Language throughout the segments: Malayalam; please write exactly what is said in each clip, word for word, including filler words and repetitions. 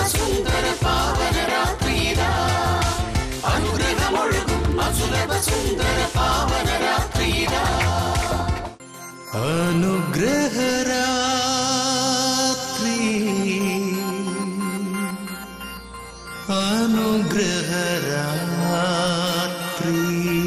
സുന്ദര പാവന രാത്രിയിതാ അനുഗ്രഹമൊഴുകും അസുലഭ സുന്ദര പാവന രാത്രിയിതാ അനുഗ്രഹരാത്രി അനുഗ്രഹരാത്രി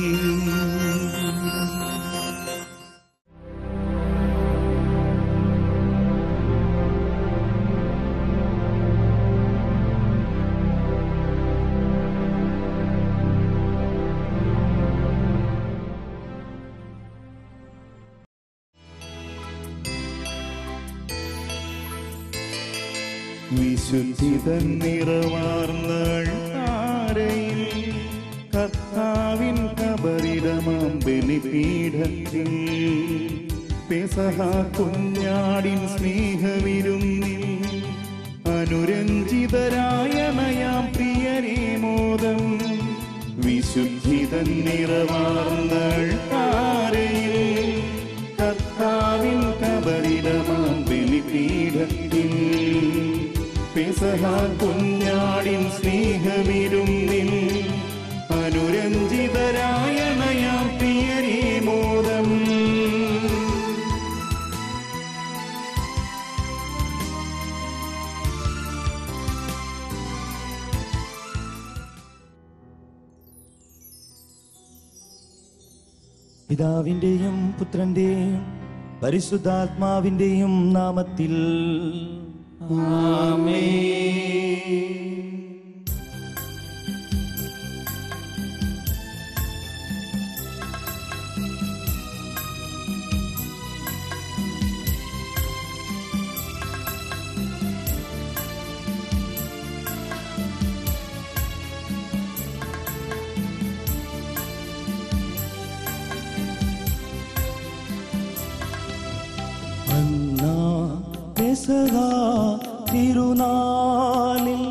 വിശുദ്ധിതൻ നിറവാർന്ന അൾത്താരയിൽ കർത്താവിൻ കബറിടമാം ബലിപീഠത്തിൽ പെസഹ കുഞ്ഞാടിൻ സ്നേഹവിരുന്നിൽ അനുരഞ്ജിതരായ നയാം പ്രിയരേ മോദം. വിശുദ്ധിതൻ നിറവാർന്ന അൾത്താരയിൽ കർത്താവിൻ കബറിടമാം ബലിപീഠത്തിൽ പെസഹ കുഞ്ഞാടിൻ സ്നേഹവിരുന്നിൽ അനുരഞ്ജിതരായ നയാം പ്രിയരേ മോദം. പിതാവിന്റെയും പുത്രന്റെയും പരിശുദ്ധാത്മാവിന്റെയും നാമത്തിൽ ആമേൻ. അന്നാ പെസഹ തിരുനാളിൽ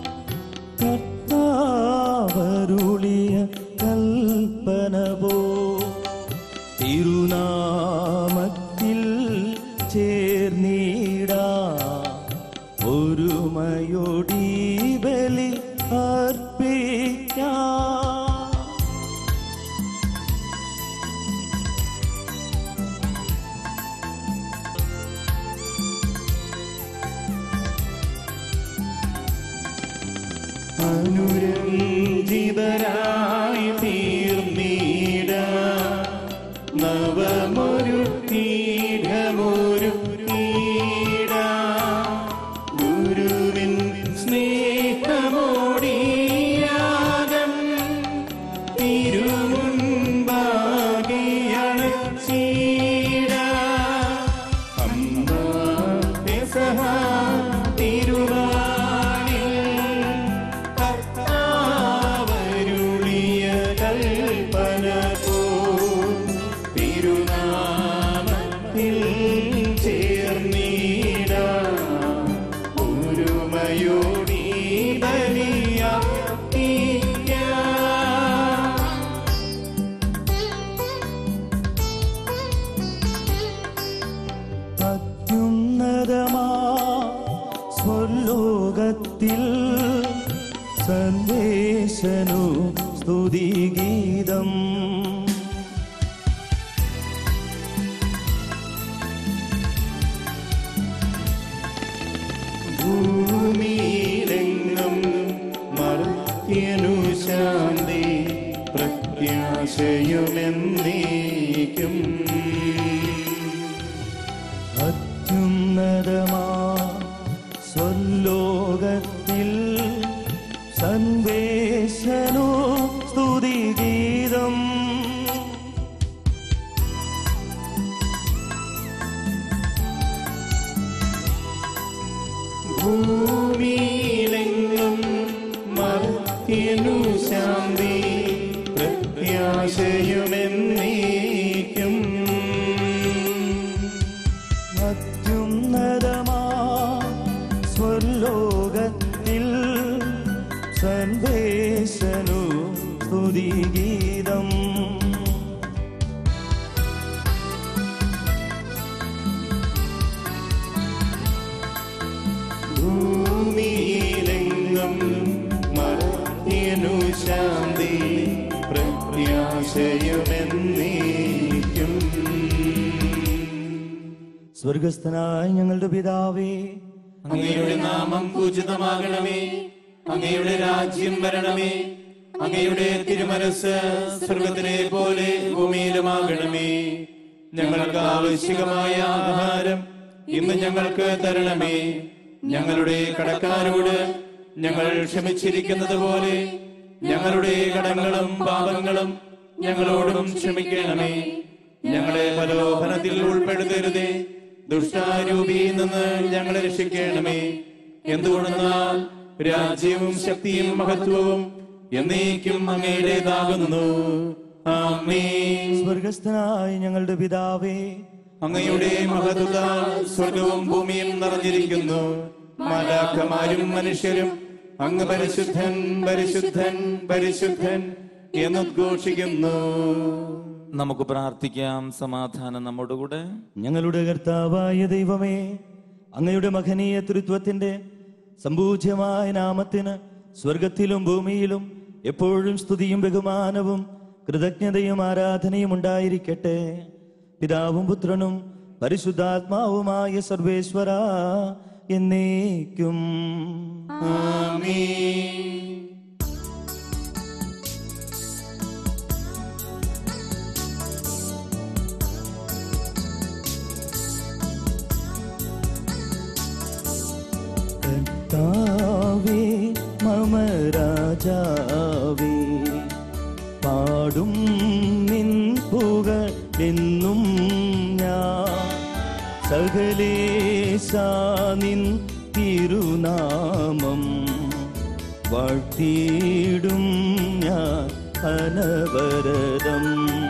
കർത്താവരുളിയ കൽപ്പന പോ തിരുനാമത്തിൽ ചേർന്നിടാ ഒരുമയോടി ബലി അർപ്പിക്കാം. അനുരഞ്ജിതരായി തീർന്നീട നവമൊരു പീഠമൊരു പീഠ ഗുരുവിൻ സ്നേഹമോടിയാകം തിരുമുൻപാകിയണച്ചീട അമ്മ പെസഹ തിരുനാ അത്യുന്നതമാ സ്വർലോകത്തിൽ സന്ദേശനു സ്തുതിഗീതം. ഭൂമിയിലെങ്ങും മർത്യനു ശാന്തി പ്രത്യാശയുമെന്നേക്കും. അത്യുന്നതമാ സ്വർലോകത്തിൽ സന്ദേശനു സ്തുതിഗീതം. ഭൂമിയിലെങ്ങും മർത്യനു ശാന്തി പ്രത്യാശയുമെന്നേക്കും. അത്യുന്നതമാ സ്വർലോകത്തിൽ സന്ദേശനു സ്തുതിഗീതം. ഭൂമിയിലെങ്ങും ശാന്തി പ്രത്യാശയുമെന്നേക്കും. സ്വർഗസ്ഥനായ ഞങ്ങളുടെ പിതാവേ, അങ്ങയുടെ നാമം പൂജിതമാകണമേ. അങ്ങയുടെ രാജ്യം വരണമേ. അങ്ങയുടെ തിരുമനസ് സ്വർഗത്തിലെ പോലെ ഭൂമിയിലുമാകണമേ. ഞങ്ങൾക്ക് ആവശ്യമായ ആഹാരം ഇന്ന് ഞങ്ങൾക്ക് തരണമേ. ഞങ്ങളുടെ കടക്കാരോട് ഞങ്ങൾ ക്ഷമിച്ചിരിക്കുന്നത് പോലെ ഞങ്ങളുടെ കടങ്ങളും പാപങ്ങളും ഞങ്ങളോടും ക്ഷമിക്കണമേ. ഞങ്ങളെ പ്രലോഭനത്തിൽ ഉൾപ്പെടുത്തരുതേ, ദുഷ്ടാരൂപിയിൽ നിന്ന് ഞങ്ങളെ രക്ഷിക്കണമേ. എന്തുകൊണ്ടെന്നാൽ രാജ്യവും ശക്തിയും മഹത്വവും എന്നേക്കും അങ്ങയുടേതാകുന്നു. ആമേൻ. സ്വർഗസ്ഥനായ ഞങ്ങളുടെ പിതാവേ, അങ്ങയുടെ മഹത്വത്താൽ സ്വർഗവും ഭൂമിയും നിറഞ്ഞിരിക്കുന്നു. മാലാഖമാരും മനുഷ്യരും അങ്ങ് പരിശുദ്ധൻ പരിശുദ്ധൻ പരിശുദ്ധൻ എന്നുദ്ഘോഷിക്കുന്നു. നമുക്ക് പ്രാർത്ഥിക്കാം. സമാധാനം നമ്മോടുകൂടെ. ഞങ്ങളുടെ കർത്താവായ ദൈവമേ, അങ്ങയുടെ മഹനീയ തൃത്വത്തിന്റെ സമ്പൂജ്യമായ നാമത്തിന് സ്വർഗത്തിലും ഭൂമിയിലും എപ്പോഴും സ്തുതിയും ബഹുമാനവും കൃതജ്ഞതയും ആരാധനയും ഉണ്ടായിരിക്കട്ടെ. പിതാവും പുത്രനും പരിശുദ്ധാത്മാവുമായ സർവേശ്വര എന്നേക്കും. ആമേൻ. കർത്താവേ മമ രാജാവേ, പാടും നിൻ പുകഴെന്നും ഞാൻ. സകലേശാ നിൻ തിരുനാമം വാഴ്ത്തിയിടും ഞാൻ അനവരതം.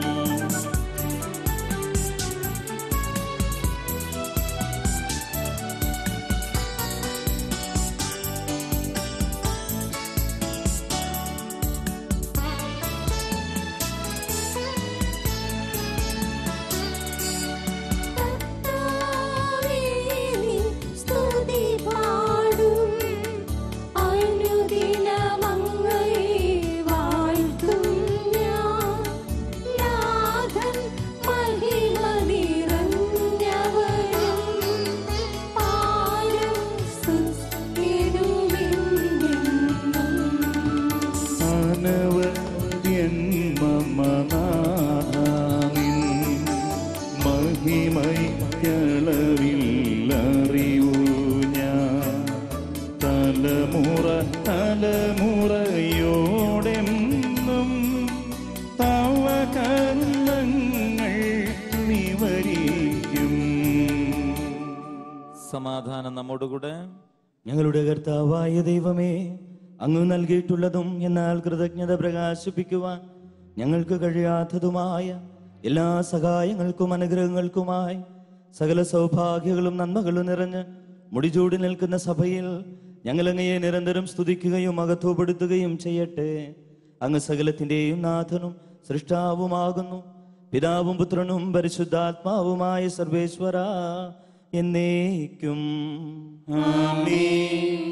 മഹിമയളവില്ലറിവു ഞാൻ തലമുറ തലമുറയോടെന്നും തവ കർമ്മങ്ങൾ നിവരിക്കും. സമാധാനം നമ്മോടുകൂടെ. ഞങ്ങളുടെ കർത്താവായ ദൈവമേ, അങ്ങ് നൽകിയിട്ടുള്ളതും എന്നാൽ കൃതജ്ഞത പ്രകാശിപ്പിക്കുവാൻ ഞങ്ങൾക്ക് കഴിയാത്തതുമായ എല്ലാ സഹായങ്ങൾക്കും അനുഗ്രഹങ്ങൾക്കുമായി സകല സൗഭാഗ്യങ്ങളും നന്മകളും നിറഞ്ഞ് മുടിചൂടി നിൽക്കുന്ന സഭയിൽ ഞങ്ങൾ അങ്ങയെ നിരന്തരം സ്തുതിക്കുകയും മഹത്വപ്പെടുത്തുകയും ചെയ്യട്ടെ. അങ്ങ് സകലത്തിന്റെയും നാഥനും സൃഷ്ടാവുമാകുന്നു. പിതാവും പുത്രനും പരിശുദ്ധാത്മാവുമായ സർവേശ്വര എന്നേക്കും. ആമേൻ.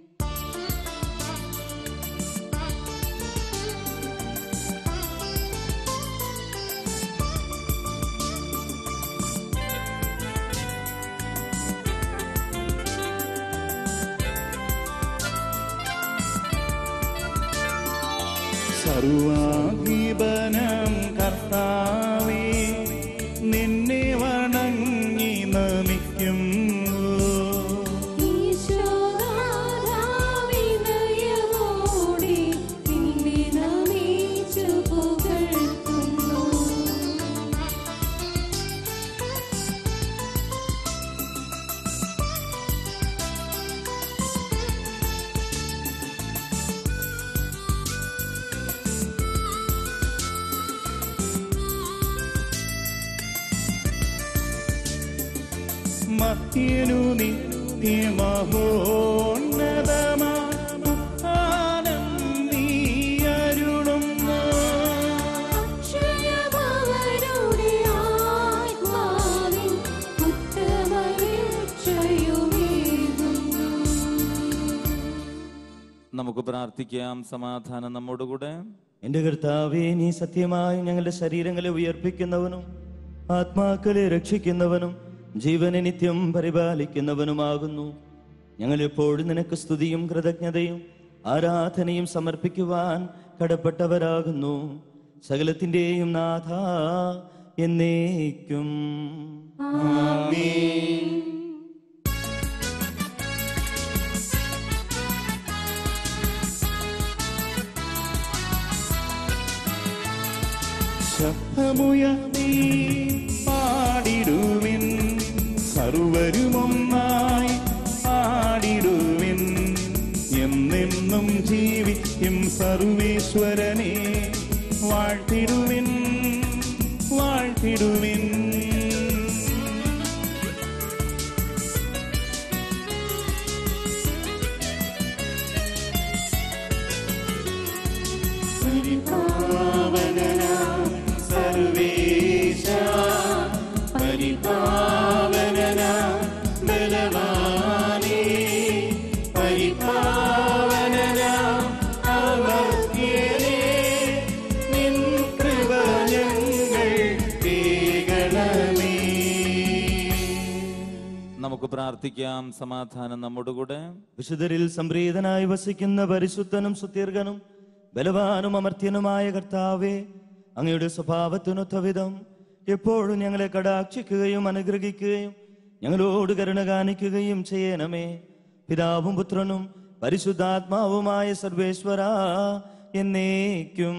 സർവാധിപനം കർത്താവേ, നിന്നെ വണങ്ങി നമിക്കും. മധ്യനു നിത്യമഹോന്നതമാ ഉത്ഥാനം നീ അരുളുന്നു. നമുക്ക് പ്രാർത്ഥിക്കാം. സമാധാനം നമ്മോടുകൂടെ. എന്റെ കർത്താവേ, നീ സത്യമായും ഞങ്ങളുടെ ശരീരങ്ങളെ ഉയർപ്പിക്കുന്നവനും ആത്മാക്കളെ രക്ഷിക്കുന്നവനും ജീവനെ നിത്യം പരിപാലിക്കുന്നവനുമാകുന്നു. ഞങ്ങൾ എപ്പോഴും നിനക്ക് സ്തുതിയും കൃതജ്ഞതയും ആരാധനയും സമർപ്പിക്കുവാൻ കടപ്പെട്ടവരാകുന്നു. സകലത്തിന്റെയും നാഥ എന്നേക്കും. ആമേൻ. ശബ്ദമുയർത്തി പാടിടുവിൻ, സർവരുമൊന്നായി പാടിടുവിൻ. എന്നെന്നും ജീവിക്കും സർവേശ്വരനെ വാഴ്ത്തിടുവിൻ, വാഴ്ത്തിടുവിൻ. പരിപാവനനാം സർവേശ, പരിപാവനനാം ബലവാനേ, പരിപാവനനാം അമർത്യനേ, നിൻ കൃപ ഞങ്ങൾ കേൾക്കണമേ. നമുക്ക് പ്രാർത്ഥിക്കാം. സമാധാനം നമ്മോടുകൂടെ. വിശുദ്ധരിൽ സംപ്രീതനായി വസിക്കുന്ന പരിശുദ്ധനും സുദീർഘനും ബലവാനും അമർത്യനുമായ കർത്താവേ, അങ്ങയുടെ സ്വഭാവത്തിനൊത്ത വിധം എപ്പോഴും ഞങ്ങളെ കടാക്ഷിക്കുകയും അനുഗ്രഹിക്കുകയും ഞങ്ങളോട് കരുണ കാണിക്കുകയും ചെയ്യണമേ. പിതാവും പുത്രനും പരിശുദ്ധാത്മാവുമായ സർവേശ്വര എന്നേക്കും.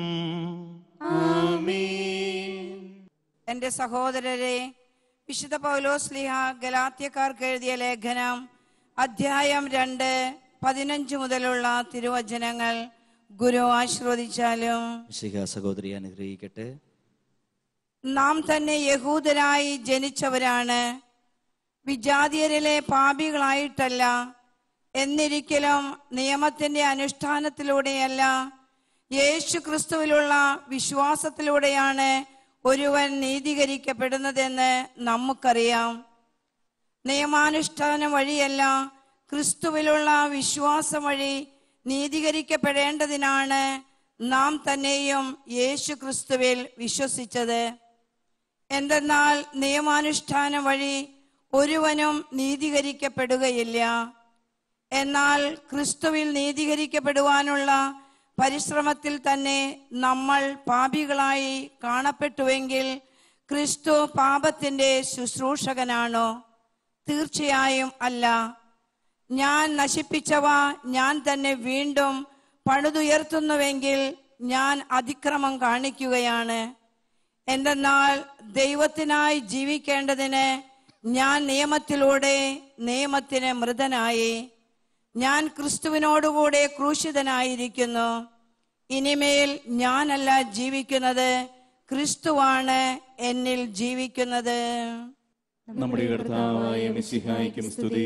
ആമേൻ. എന്റെ സഹോദരരെ, വിശുദ്ധ പൗലോസ് ശ്ലീഹ ഗലാത്യക്കാർക്ക് എഴുതിയ ലേഖനം അധ്യായം രണ്ട് പതിനഞ്ച് മുതലുള്ള തിരുവചനങ്ങൾ ഗുരു ആശീർവദിച്ചാലും. സഹോദരി അനുഗ്രഹിക്കട്ടെ. നാം തന്നെ യഹൂദരായി ജനിച്ചവരാണ്, വിജാതിയരിലെ പാപികളായിട്ടല്ല. എന്നിരിക്കലും നിയമത്തിന്റെ അനുഷ്ഠാനത്തിലൂടെയല്ല, യേശു ക്രിസ്തുവിലുള്ള വിശ്വാസത്തിലൂടെയാണ് ഒരുവൻ നീതീകരിക്കപ്പെടുന്നതെന്ന് നമുക്കറിയാം. നിയമാനുഷ്ഠാനം വഴിയല്ല, ക്രിസ്തുവിലുള്ള വിശ്വാസം വഴി നീതീകരിക്കപ്പെടേണ്ടതിനാണ് നാം തന്നെയും യേശു ക്രിസ്തുവിൽ വിശ്വസിച്ചത്. എന്തെന്നാൽ നിയമാനുഷ്ഠാനം വഴി ഒരുവനും നീതീകരിക്കപ്പെടുകയില്ല. എന്നാൽ ക്രിസ്തുവിൽ നീതീകരിക്കപ്പെടുവാനുള്ള പരിശ്രമത്തിൽ തന്നെ നമ്മൾ പാപികളായി കാണപ്പെട്ടുവെങ്കിൽ ക്രിസ്തു പാപത്തിന്റെ ശുശ്രൂഷകനാണോ? തീർച്ചയായും അല്ല. ഞാൻ നശിപ്പിച്ചവ ഞാൻ തന്നെ വീണ്ടും പണിതുയർത്തുന്നുവെങ്കിൽ ഞാൻ അതിക്രമം കാണിക്കുകയാണ്. എന്തെന്നാൽ ദൈവത്തിനായി ജീവിക്കേണ്ടതിന് ഞാൻ നിയമത്തിലൂടെ നിയമത്തിന് മൃതനായി. ഞാൻ ക്രിസ്തുവിനോടുകൂടെ ക്രൂശിതനായിരിക്കുന്നു. ഇനിമേൽ ഞാനല്ല ജീവിക്കുന്നത്, ക്രിസ്തുവാണ് എന്നിൽ ജീവിക്കുന്നത്. നമ്മുടെ കർത്താവായ മിശിഹായ്ക്കും സ്തുതി.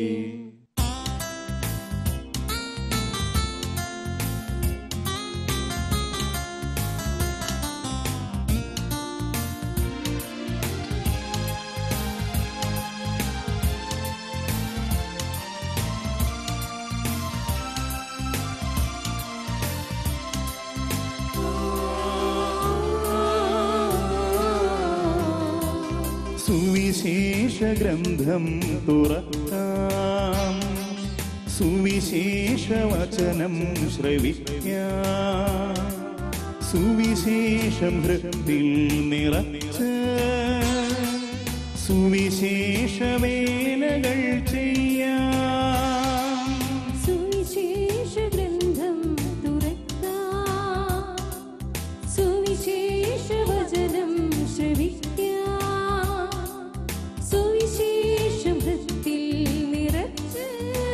സുവിശേഷ ഗ്രന്ഥം തുറക്കാം, സുവിശേഷ വചനം ശ്രവിക്കാം, സുവിശേഷം ഹൃത്തിൽ നിറച്ച് സുവിശേഷ വേലകൾ ചെയ്യാം. സുവിശേഷ ഗ്രന്ഥം തുറക്കാം, സുവിശേഷ വചനം ശ്രവിക്കാം, സുവിശേഷം ഹൃത്തിൽ നിറച്ച്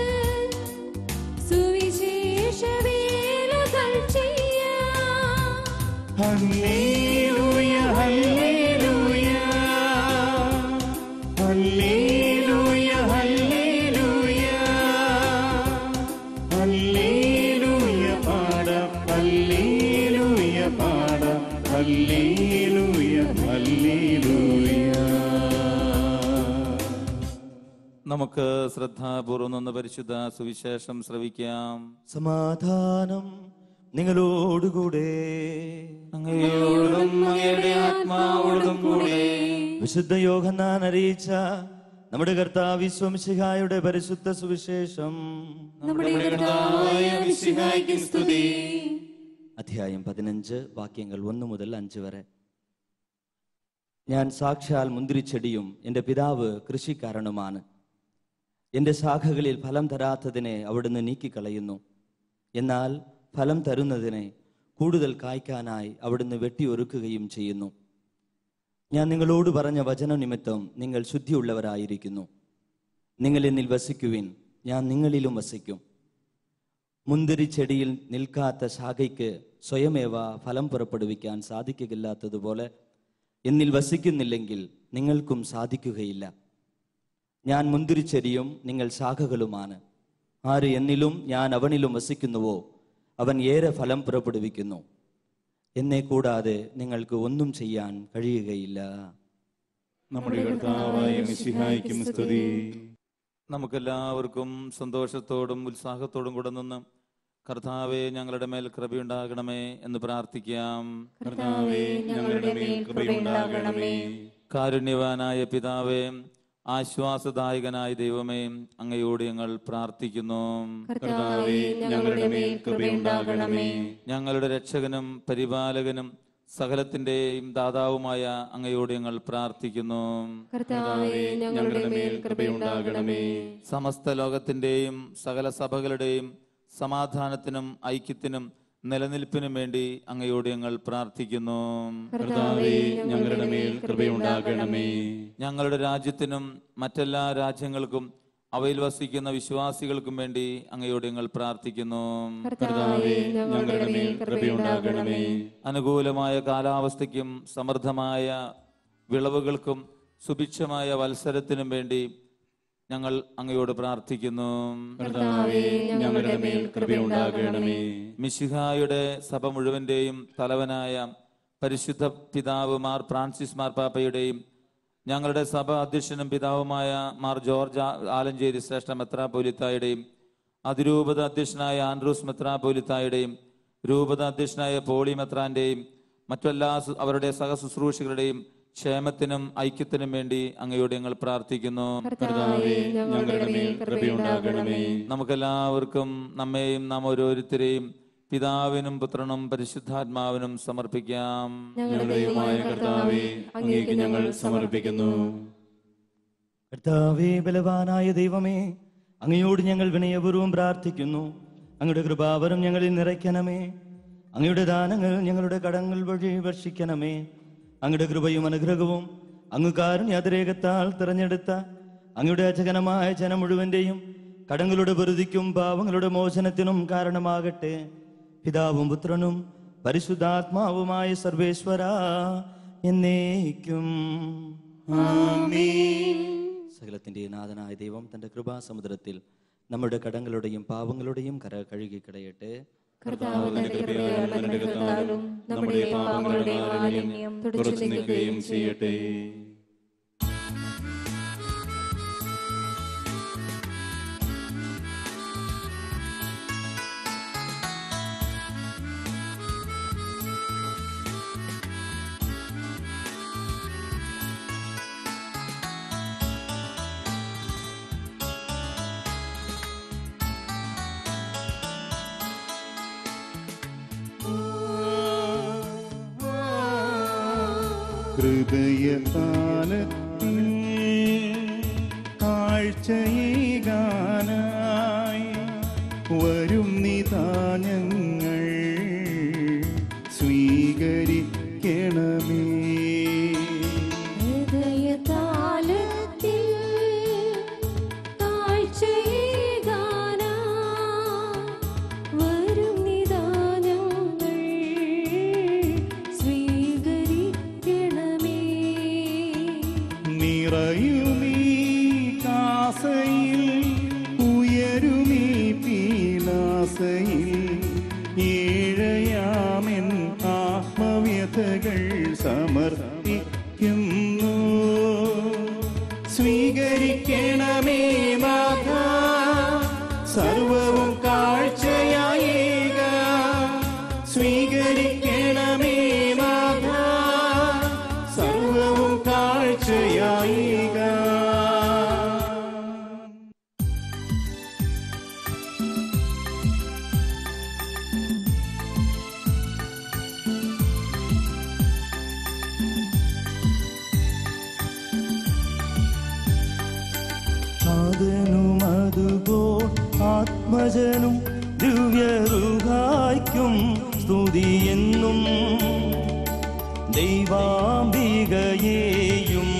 സുവിശേഷ വേലകൾ ചെയ്യാം. Hallelujah hallelujah hallelujah hallelujah hallelujah പാടാം, ഹല്ലേലൂയ പാടാം, ഹല്ലേലൂയ ഹല്ലേലൂയ. നമുക്ക് ശ്രദ്ധാപൂർവം നിന്ന് പരിശുദ്ധ സുവിശേഷം ശ്രവിക്കാം. സമാധാനം നിങ്ങളോടുകൂടെ. അങ്ങയോടും അങ്ങയുടെ ആത്മാവോടും കൂടെ. വിശുദ്ധ യോഹന്നാൻ അറിയിച്ച നമ്മുടെ കർത്താവ് മിശിഹായുടെ പരിശുദ്ധ സുവിശേഷം. നമ്മുടെ കർത്താവായ മിശിഹായ്ക്ക് സ്തുതി. അധ്യായം പതിനഞ്ച്, വാക്യങ്ങൾ ഒന്ന് മുതൽ അഞ്ച് വരെ. ഞാൻ സാക്ഷാൽ മുന്തിരിച്ചെടിയും എൻ്റെ പിതാവ് കൃഷിക്കാരനുമാണ്. എൻ്റെ ശാഖകളിൽ ഫലം തരാത്തതിനെ അവിടുന്ന് നീക്കിക്കളയുന്നു. എന്നാൽ ഫലം തരുന്നതിനെ കൂടുതൽ കായ്ക്കാനായി അവിടുന്ന് വെട്ടിയൊരുക്കുകയും ചെയ്യുന്നു. ഞാൻ നിങ്ങളോട് പറഞ്ഞ വചനനിമിത്തം നിങ്ങൾ ശുദ്ധിയുള്ളവരായിരിക്കുന്നു. നിങ്ങൾ എന്നിൽ വസിക്കുവിൻ, ഞാൻ നിങ്ങളിലും വസിക്കും. മുന്തിരിച്ചെടിയിൽ നിൽക്കാത്ത ശാഖയ്ക്ക് സ്വയമേവ ഫലം പുറപ്പെടുവിക്കാൻ സാധിക്കില്ലാത്തതുപോലെ എന്നിൽ വസിക്കുന്നില്ലെങ്കിൽ നിങ്ങൾക്കും സാധിക്കുകയില്ല. ഞാൻ മുന്തിരിച്ചെടിയും നിങ്ങൾ ശാഖകളുമാണ്. ആര് എന്നിലും ഞാൻ അവനിലും വസിക്കുന്നുവോ അവൻ ഏറെ ഫലം പുറപ്പെടുവിക്കുന്നു. എന്നെ കൂടാതെ നിങ്ങൾക്ക് ഒന്നും ചെയ്യാൻ കഴിയുകയില്ല. നമ്മുടെ കർത്താവായ മിശിഹായ്ക്കും സ്തുതി. നമുക്കെല്ലാവർക്കും സന്തോഷത്തോടും ഉത്സാഹത്തോടും കൂടെ നിന്ന് കർത്താവെ ഞങ്ങളുടെ മേൽ കൃപയുണ്ടാകണമേ എന്ന് പ്രാർത്ഥിക്കാം. കർത്താവേ, ഞങ്ങളുടെ മേൽ കൃപയുണ്ടാകണമേ. കാരുണ്യവാനായ പിതാവേ, ആശ്വാസദായകനായ ദൈവമേ, അങ്ങയോട് ഞങ്ങൾ പ്രാർത്ഥിക്കുന്നു. കർത്താവേ, ഞങ്ങളുടെ മേൽ കൃപയുണ്ടാകണമേ. ഞങ്ങളുടെ രക്ഷകനും പരിപാലകനും സകലത്തിന്റെയും ദാതാവുമായ അങ്ങയോട് ഞങ്ങൾ പ്രാർത്ഥിക്കുന്നു. കർത്താവേ, ഞങ്ങളുടെ മേൽ കൃപയുണ്ടാകണമേ. സമസ്ത ലോകത്തിന്റെയും സകല സഭകളുടെയും സമാധാനത്തിനും ഐക്യത്തിനും നിലനിൽപ്പിനും വേണ്ടി അങ്ങയോട് ഞങ്ങൾ പ്രാർത്ഥിക്കുന്നു. കർത്താവേ, ഞങ്ങളുടെ മേൽ കൃപയുണ്ടാകണമേ. ഞങ്ങളുടെ രാജ്യത്തിനും മറ്റെല്ലാ രാജ്യങ്ങൾക്കും അവയിൽ വസിക്കുന്ന വിശ്വാസികൾക്കും വേണ്ടി അങ്ങയോട് ഞങ്ങൾ പ്രാർത്ഥിക്കുന്നു. കർത്താവേ, ഞങ്ങളുടെ മേൽ കൃപയുണ്ടാകണമേ. അനുകൂലമായ കാലാവസ്ഥയ്ക്കും സമൃദ്ധമായ വിളവുകൾക്കും സുഭിക്ഷമായ വത്സരത്തിനും വേണ്ടി ഞങ്ങൾ അങ്ങയോട് പ്രാർത്ഥിക്കുന്നു. കർത്താവേ, ഞങ്ങളുടെ മേൽ കൃപയുണ്ടാകണമേ. മിശിഹായുടെ സഭ മുഴുവന്റെയും തലവനായ പരിശുദ്ധ പിതാവ് മാർ ഫ്രാൻസിസ് മാർപ്പാപ്പയുടെയും ഞങ്ങളുടെ സഭ അധ്യക്ഷനും പിതാവുമായ മാർ ജോർജ് ആലഞ്ചേരി ശ്രേഷ്ഠ മെത്രാപ്പോലിത്തായുടെയും അതിരൂപത അധ്യക്ഷനായ ആൻഡ്രൂസ് മെത്രാപ്പോലിത്തായുടെയും രൂപത അധ്യക്ഷനായ പോളി മെത്രാന്റെയും മറ്റെല്ലാ അവരുടെ സഹശുശ്രൂഷികളുടെയും ക്ഷേമത്തിനും ഐക്യത്തിനും വേണ്ടി അങ്ങയോട് ഞങ്ങൾ പ്രാർത്ഥിക്കുന്നു. കർത്താവേ, ഞങ്ങളുടെ മേൽ കൃപയുണ്ടാകണമേ. നമുക്കെല്ലാവർക്കും നമ്മെയും നാം ഓരോരുത്തരെയും പിതാവിനും പുത്രനും പരിശുദ്ധാത്മാവിനും സമർപ്പിക്കാം. ഞങ്ങളുടെ ദൈവമായ കർത്താവേ, അങ്ങേക്ക് ഞങ്ങൾ സമർപ്പിക്കുന്നു. കർത്താവേ, ബലവാനായ ദൈവമേ, അങ്ങയോട് ഞങ്ങൾ വിനയപൂർവ്വം പ്രാർത്ഥിക്കുന്നു. അങ്ങയുടെ കൃപാവരം ഞങ്ങളിൽ നിറയ്ക്കണമേ. അങ്ങയുടെ ദാനങ്ങൾ ഞങ്ങളുടെ കടങ്ങൾ വഴി വർഷിക്കണമേ. അങ്ങയുടെ കൃപയും അനുഗ്രഹവും അങ്ങ് കാരുണ്യാതിരേകത്താൽ തിരഞ്ഞെടുത്ത അങ്ങയുടെ അജഗണമായ ജനം മുഴുവന്റെയും കടങ്ങളുടെ പൊറുതിക്കും പാവങ്ങളുടെ മോചനത്തിനും കാരണമാകട്ടെ. പിതാവും പുത്രനും പരിശുദ്ധാത്മാവുമായ സർവേശ്വര എന്നേക്കും ആമേൻ. സകലത്തിന്റെ നാഥനായ ദൈവം തന്റെ കൃപാസമുദ്രത്തിൽ നമ്മുടെ കടങ്ങളുടെയും പാവങ്ങളുടെയും കര കഴുകി കളയട്ടെ. കർത്താവിന്റെ കൃപയാലും അനുഗ്രഹത്താലും നമ്മുടെ പാപങ്ങളുടെ മാലിന്യം തുടച്ചു നീക്കുകയും ചെയ്യട്ടെ. ഹൃദയതാലത്തിൽ കാഴ്ചയേകാനായി വരും നിതാ ഞങ്ങൾ സ്വീകരിക്കണമേ. ഹൃദയതാലത്തിൽ കാഴ്ചയേകാനായി വരും നിതാ ഞങ്ങൾ സ്വീകരിക്കണമേ. നിറയുമീ കാസയിൽ ഉയരുമീ പീലാസയിൽ സർവവും കാഴ്ചയായിക സ്വീകരിക്കണമേ നാഥ, സർവവും കാഴ്ചയായിക. അതുപോൽ ആത്മജനും ദിവ്യറുഹായ്ക്കും സ്തുതിയെന്നും ദൈവാംബികയെയും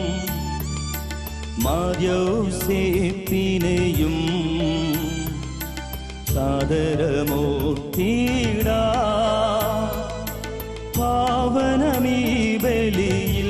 മാര്യോസേപ്പിനെയും സാദരമൂർത്തിയിടാ പാവനമീ ബലിയിൽ.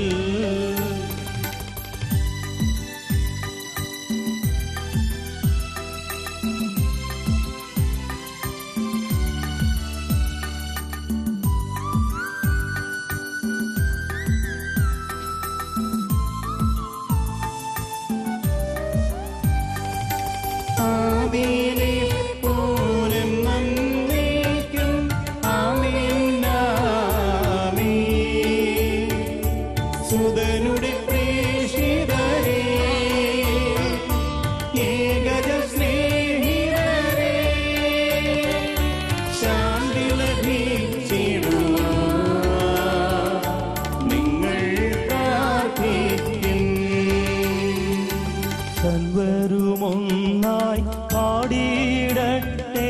സർവരുമൊന്നായി പാടിയിടട്ടെ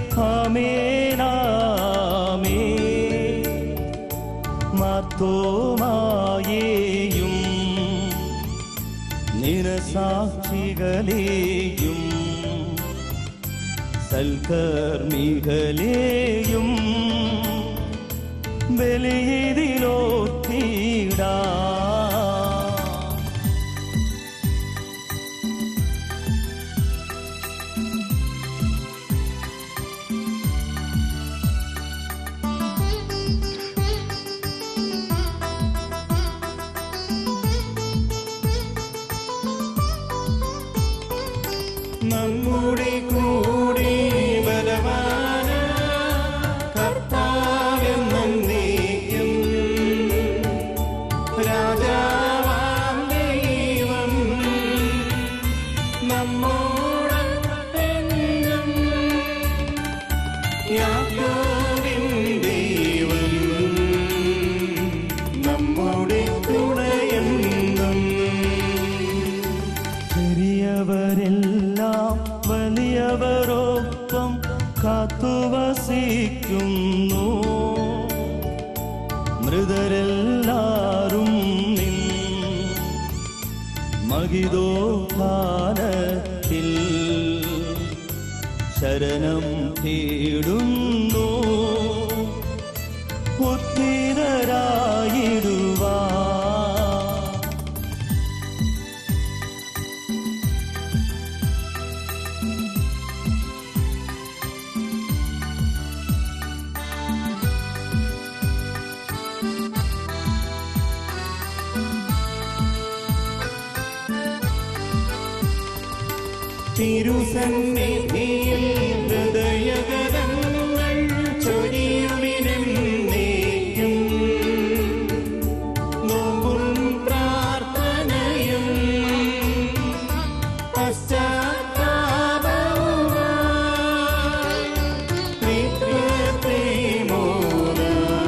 ആമേനാമേ. മാർത്തോമായെയും നിരസാക്ഷികളെയും സൽക്കർമ്മികളെയും ബലിയിലോർത്തിടാ. നമ്മുടെ കൂടെ ബലവാന കർത്താവെന്നേക്കും രാജാവാം ദൈവം നമ്മോടൊപ്പം യാക്കോബിൻ ദൈവം നമ്മുടെ തുണയെന്നും. ചെറിയവരെല്ലാം വലിയവരൊപ്പം കാത്തുവസിക്കുന്നു. മൃതരെല്ലാരും നിൻ മഹിതോത്ഥാനത്തിൽ ശരണം തേടുന്നു. ഉത്തിരരായിടുവാ തിരുസന്നിധിയിൽ ഹൃദയഗതങ്ങൾ ചൊരിയുവിനെന്നേക്കും. നോമ്പും പ്രാർത്ഥനയും പശ്ചാത്താപവുമായി നിത്യത്തെ മോദ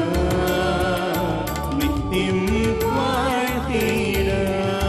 നിത്യം വാഴ്ത്തിടാം.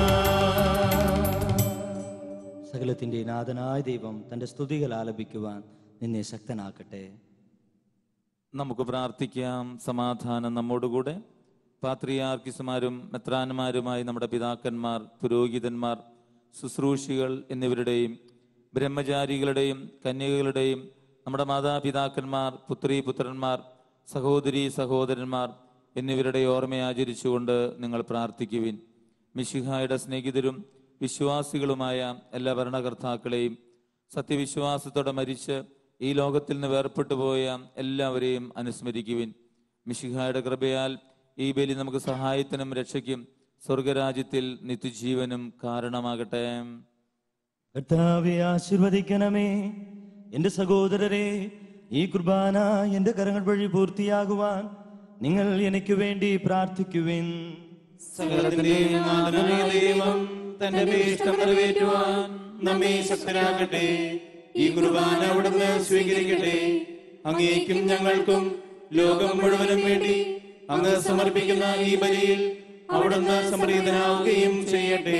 സകലത്തിൻ്റെ നാഥനായ ദൈവം തൻ്റെ സ്തുതികൾ ആലപിക്കുവാൻ നിന്നെ ശക്തനാക്കട്ടെ. നമുക്ക് പ്രാർത്ഥിക്കാം. സമാധാനം നമ്മോടുകൂടെ. പാത്രിയാർക്കിസുമാരും മെത്രാന്മാരുമായി നമ്മുടെ പിതാക്കന്മാർ, പുരോഹിതന്മാർ, ശുശ്രൂഷികൾ എന്നിവരുടെയും ബ്രഹ്മചാരികളുടെയും കന്യകകളുടെയും നമ്മുടെ മാതാപിതാക്കന്മാർ, പുത്രീ പുത്രന്മാർ, സഹോദരീ സഹോദരന്മാർ എന്നിവരുടെ ഓർമ്മയാചരിച്ചുകൊണ്ട് നിങ്ങൾ പ്രാർത്ഥിക്കുവിൻ. മിശിഹായുടെ സ്നേഹിതരും വിശ്വാസികളുമായ എല്ലാ ഭരണകർത്താക്കളെയും സത്യവിശ്വാസത്തോടെ മരിച്ച് ഈ ലോകത്തിൽ നിന്ന് വേർപെട്ടു പോയ എല്ലാവരെയും അനുസ്മരിക്കുവിൻ. മിശിഹായുടെ കൃപയാൽ ഈ ബലി നമുക്ക് സഹായത്തിനും രക്ഷയ്ക്കും സ്വർഗരാജ്യത്തിൽ നിത്യജീവനും കാരണമാകട്ടെ. കർത്താവേ ആശീർവദിക്കണമേ. എന്റെ സഹോദരരെ, ഈ കുർബാന എന്റെ കരങ്ങൾ വഴി പൂർത്തിയാകുവാൻ നിങ്ങൾ എനിക്ക് വേണ്ടി പ്രാർത്ഥിക്കുവിൻ. സകലത്തിന്റെയും നാഥനായ ദൈവം തന്റെ ഇഷ്ടം നിറവേറ്റുവാൻ നമ്മെ ശക്തരാക്കട്ടെ. ഈ കുർബാന അവിടുന്ന് സ്വീകരിക്കട്ടെ. അങ്ങേക്കും ഞങ്ങൾക്കും ലോകം മുഴുവനും വേണ്ടി അങ്ങ് സമർപ്പിക്കുന്ന ഈ ബലിയിൽ അവിടുന്ന് സംപ്രീതനാവുകയും ചെയ്യട്ടെ.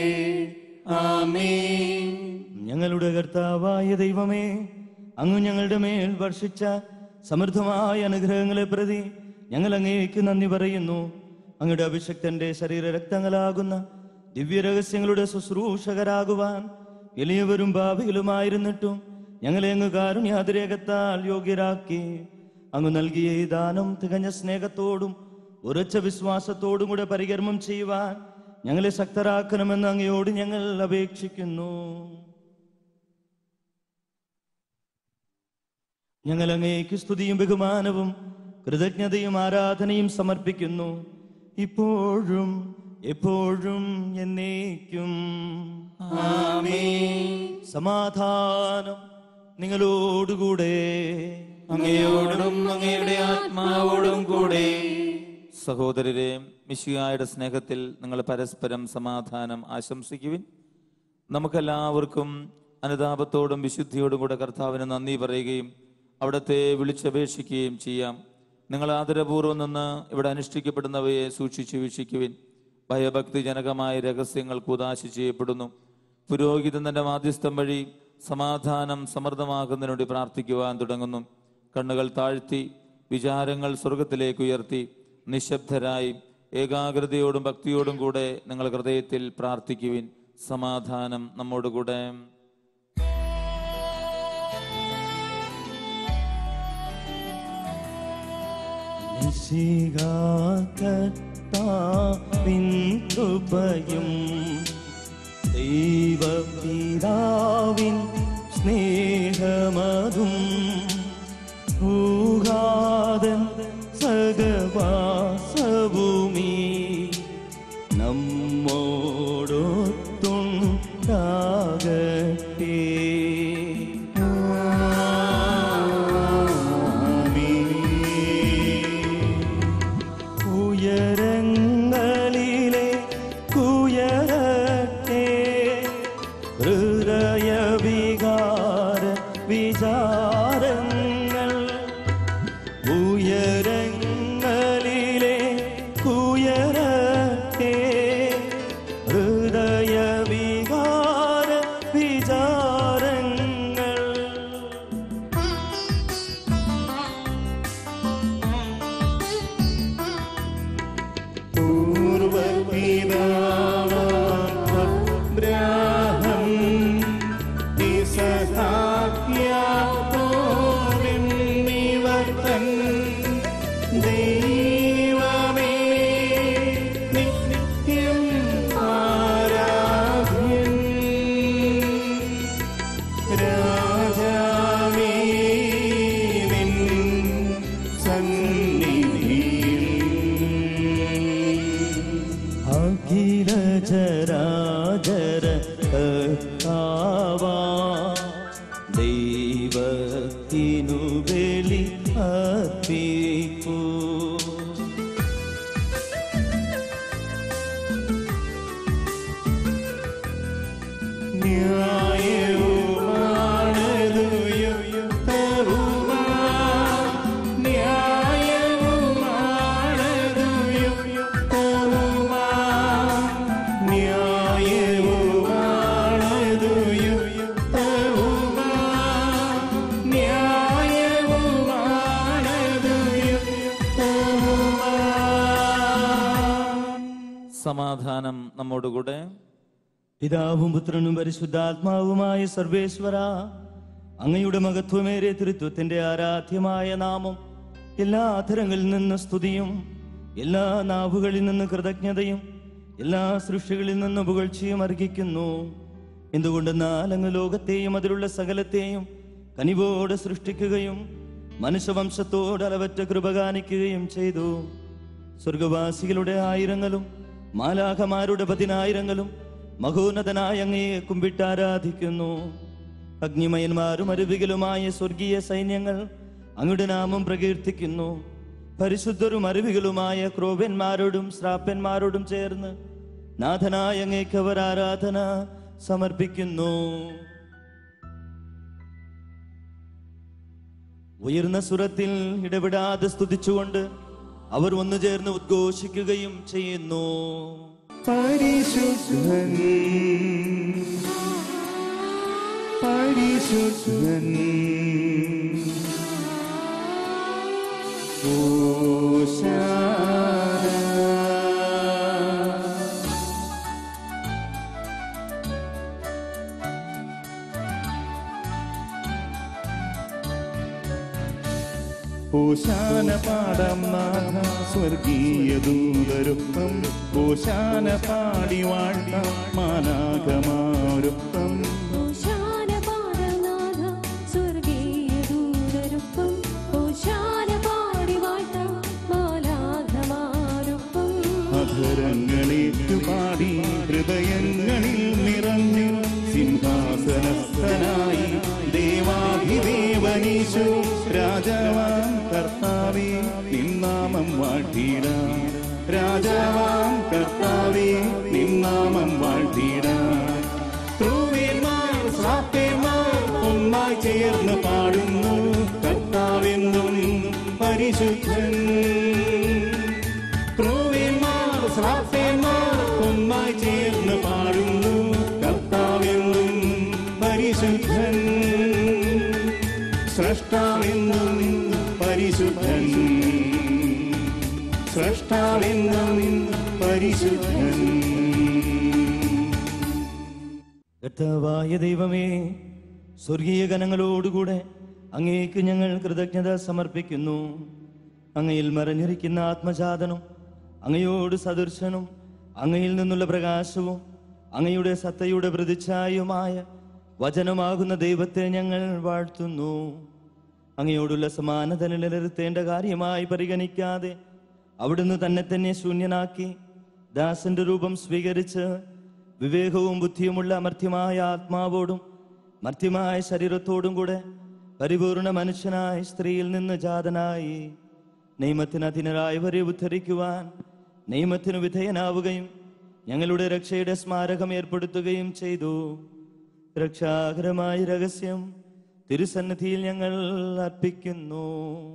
ആമേൻ. ഞങ്ങളുടെ കർത്താവായ ദൈവമേ, അങ്ങ് ഞങ്ങളുടെ മേൽ വർഷിച്ച സമൃദ്ധമായ അനുഗ്രഹങ്ങളെ പ്രതി ഞങ്ങൾ അങ്ങേക്ക് നന്ദി പറയുന്നു. അങ്ങയുടെ അഭിഷക്തന്റെ ശരീര രക്തങ്ങളാകുന്ന ദിവ്യരഹസ്യങ്ങളുടെ ശുശ്രൂഷകരാകുവാൻ വലിയവരും ഭാവികളുമായിരുന്നിട്ടും ഞങ്ങളെ അങ്ങ് കാരുണ്യാതിരേകത്താൽ യോഗ്യരാക്കി. അങ്ങ് നൽകിയ ഈ ദാനം തികഞ്ഞ സ്നേഹത്തോടും ഉറച്ച വിശ്വാസത്തോടും കൂടെ പരികർമ്മം ചെയ്യുവാൻ ഞങ്ങളെ ശക്തരാക്കണമെന്ന് അങ്ങയോട് ഞങ്ങൾ അപേക്ഷിക്കുന്നു. ഞങ്ങൾ അങ്ങേക്ക് സ്തുതിയും ബഹുമാനവും കൃതജ്ഞതയും ആരാധനയും സമർപ്പിക്കുന്നു, ഇപ്പോഴും എപ്പോഴും എന്നേക്കും. ആമേൻ. സമാധാനം നിങ്ങളോടുകൂടെ. അങ്ങയോടും അങ്ങയുടെ ആത്മാവോടും കൂടെ. സഹോദരരെ, മിശിഹായുടെ സ്നേഹത്തിൽ നിങ്ങൾ പരസ്പരം സമാധാനം ആശംസിക്കുവിൻ. നമുക്കെല്ലാവർക്കും അനുതാപത്തോടും വിശുദ്ധിയോടും കൂടെ കർത്താവിന് നന്ദി പറയുകയും അവിടത്തെ വിളിച്ചപേക്ഷിക്കുകയും ചെയ്യാം. നിങ്ങൾ ആദരപൂർവ്വം നിന്ന് ഇവിടെ അനുഷ്ഠിക്കപ്പെടുന്നവയെ സൂക്ഷിച്ചു വീക്ഷിക്കുവിൻ. ഭയഭക്തിജനകമായ രഹസ്യങ്ങൾ കുദാശ ചെയ്യപ്പെടുന്നു. പുരോഹിതൻ തന്റെ മാധ്യസ്ഥം വഴി സമാധാനം സമൃദ്ധമാക്കുന്നതിനോട് പ്രാർത്ഥിക്കുവാൻ തുടങ്ങുന്നു. കണ്ണുകൾ താഴ്ത്തി വിചാരങ്ങൾ സ്വർഗത്തിലേക്ക് ഉയർത്തി നിശബ്ദരായി ഏകാഗ്രതയോടും ഭക്തിയോടും കൂടെ നിങ്ങൾ ഹൃദയത്തിൽ പ്രാർത്ഥിക്കുവിൻ. സമാധാനം നമ്മോടുകൂടെ. കൃപയും ദൈവപിതാവിൻ സ്നേഹമതും ഊഹാദൻ സഹവാസഭൂമി നമ്മോടൊത്തുണ്ടാകട്ടെ. ഉയരങ്ങളിലെ കുയരട്ടെ ഹൃദയവികാര വിചാരങ്ങൾ. ഉയരങ്ങളിലെ കുയരട്ടെ ഹൃദയവികാര വിചാരങ്ങൾ. പൂർവപിതാവാം നിവർത്തൻ ദൈവമേ നിത്യം ആരാധ്യൻ. രാജാവേ നിൻ സന്നിധിയിൽ അഖില ചരാചര കർത്താവാ ദൈവത്തിനു ബലി അർപ്പിക്കൂ. ന്യായവുമാണതു യുക്തവുമാ ന്യായവുമാണതു യുക്തവുമാ ന്യായവുമാണതു യുക്തവുമാ ന്യായവുമാണതു യുക്തവുമാ. സമാധാനം നമ്മോടുകൂടെ. പിതാവും പുത്രനും പരിശുദ്ധാത്മാവുമായ സർവേശ്വര, അങ്ങയുടെ മഹത്വമേറിയ തൃത്വത്തിന്റെ ആരാധ്യമായ നാമം എല്ലാ അധരങ്ങളിൽ നിന്ന് സ്തുതിയും എല്ലാ നാവുകളിൽ നിന്ന് കൃതജ്ഞതയും എല്ലാ സൃഷ്ടികളിൽ നിന്ന് പുകഴ്ചയും അർഹിക്കുന്നു. എന്തുകൊണ്ടെന്നാൽ അങ്ങ് ലോകത്തെയും അതിലുള്ള സകലത്തെയും കനിവോടെ സൃഷ്ടിക്കുകയും മനുഷ്യവംശത്തോട് അളവറ്റ കൃപ കാണിക്കുകയും ചെയ്തു. സ്വർഗവാസികളുടെ ആയിരങ്ങളും മാലാഖമാരുടെ പതിനായിരങ്ങളും മഹോന്നതനായ അങ്ങയെ കുമ്പിട്ടാരാധിക്കുന്നു. അഗ്നിമയന്മാരും അരുവികളുമായ സ്വർഗീയ സൈന്യങ്ങൾ അങ്ങയുടെ നാമം പ്രകീർത്തിക്കുന്നു. പരിശുദ്ധരും അരുവികളുമായ ക്രോവന്മാരോടും ശ്രാപ്പന്മാരോടും ചേർന്ന് നാഥനായ അങ്ങേക്ക് അവർ ആരാധന സമർപ്പിക്കുന്നു. ഉയർന്ന സ്വരത്തിൽ ഇടപെടാതെ സ്തുതിച്ചുകൊണ്ട് അവർ ഒന്നു ചേർന്ന് ഉദ്ഘോഷിക്കുകയും ചെയ്യുന്നു. പരിശുദ്ധൻ പരിശുദ്ധൻ ഓശാന. ഓശാന പാടം നാഥ സ്വർഗീയ ദൂതരൊപ്പം ഓശാന പാടി വാഴ്ത്താം മാലാഖമാരൊപ്പം. ഓശാന പാടനാഥ സ്വർഗീയ ദൂതരൊപ്പം ഓശാന പാടി വാഴ്ത്താം മാലാഖമാരൊപ്പം. അധരങ്ങളേറ്റു പാടി ഹൃദയങ്ങളിൽ നിറഞ്ഞു സിംഹാസനസ്ഥനായി ദേവാധിദേവനീശു രാജാവാം കർത്താവേ നിന്നാമം വാഴ്ത്തിടാം. രാജാവാം കർത്താവേ നിന്നാമം വാഴ്ത്തിടാം. ക്രൂവന്മാർ ശ്രാപ്പന്മാർ ഒന്നായി ചേർന്ന് പാടുന്നു കർത്താവെന്നും പരിശുദ്ധൻ. ക്രൂവന്മാർ ശ്രാപ്പന്മാർ ഒന്നായി ചേർന്ന് പാടുന്നു കർത്താവെന്നും പരിശുദ്ധൻ. സ്രഷ്ടാവെന്നും പരിശുദ്ധൻ സ്രഷ്ടാവെന്നും പരിശുദ്ധൻ. കർത്താവായ ദൈവമേ, സ്വർഗീയ ഗണങ്ങളോടുകൂടെ അങ്ങേക്ക് ഞങ്ങൾ കൃതജ്ഞത സമർപ്പിക്കുന്നു. അങ്ങയിൽ മറഞ്ഞിരിക്കുന്ന ആത്മജാതനും അങ്ങയോട് സദൃശനും അങ്ങയിൽ നിന്നുള്ള പ്രകാശവും അങ്ങയുടെ സത്തയുടെ പ്രതിച്ഛായുമായ വചനമാകുന്ന ദൈവത്തെ ഞങ്ങൾ വാഴ്ത്തുന്നു. അങ്ങയോടുള്ള സമാനത നിലനിർത്തേണ്ട കാര്യമായി പരിഗണിക്കാതെ അവിടുന്ന് തന്നെ തന്നെ ശൂന്യനാക്കി ദാസന്റെ രൂപം സ്വീകരിച്ച് വിവേകവും ബുദ്ധിയുമുള്ള അമർത്യമായ ആത്മാവോടും മർത്യമായ ശരീരത്തോടും കൂടെ പരിപൂർണ മനുഷ്യനായി സ്ത്രീയിൽ നിന്ന് ജാതനായി നിയമത്തിന് അധീനരായവരെ ഉദ്ധരിക്കുവാൻ നിയമത്തിനു വിധേയനാവുകയും ഞങ്ങളുടെ രക്ഷയുടെ സ്മാരകം ഏർപ്പെടുത്തുകയും ചെയ്തു. രക്ഷാകരമായ രഹസ്യം തിരുസന്നിധിയിൽ ഞങ്ങൾ അർപ്പിക്കുന്നു.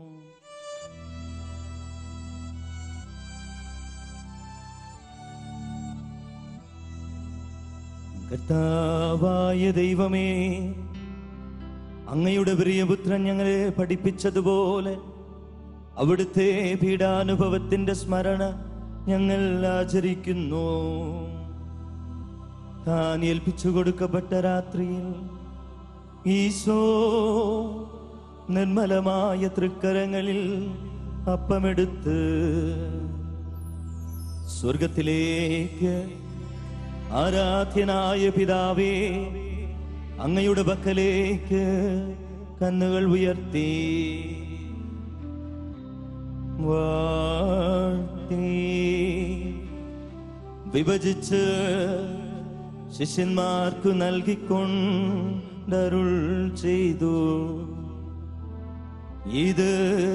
കർത്താവായ ദൈവമേ, അങ്ങയുടെ പ്രിയപുത്രൻ ഞങ്ങളെ പഠിപ്പിച്ചതുപോലെ അവിടുത്തെ പീഡാനുഭവത്തിന്റെ സ്മരണ ഞങ്ങൾ ആചരിക്കുന്നു. താൻ ഏൽപ്പിച്ചു കൊടുക്കപ്പെട്ട രാത്രിയിൽ ഈശോ നിർമ്മലമായ തൃക്കരങ്ങളിൽ അപ്പമെടുത്ത് സ്വർഗത്തിലേക്ക് ആരാധ്യനായ പിതാവേ, അങ്ങയുടെ പക്കലേക്ക് കണ്ണുകൾ ഉയർത്തി വാഴ്ത്തി വിഭജിച്ച് ശിഷ്യന്മാർക്കു നൽകിക്കൊണ്ടരുൾ ചെയ്തു. ഇത്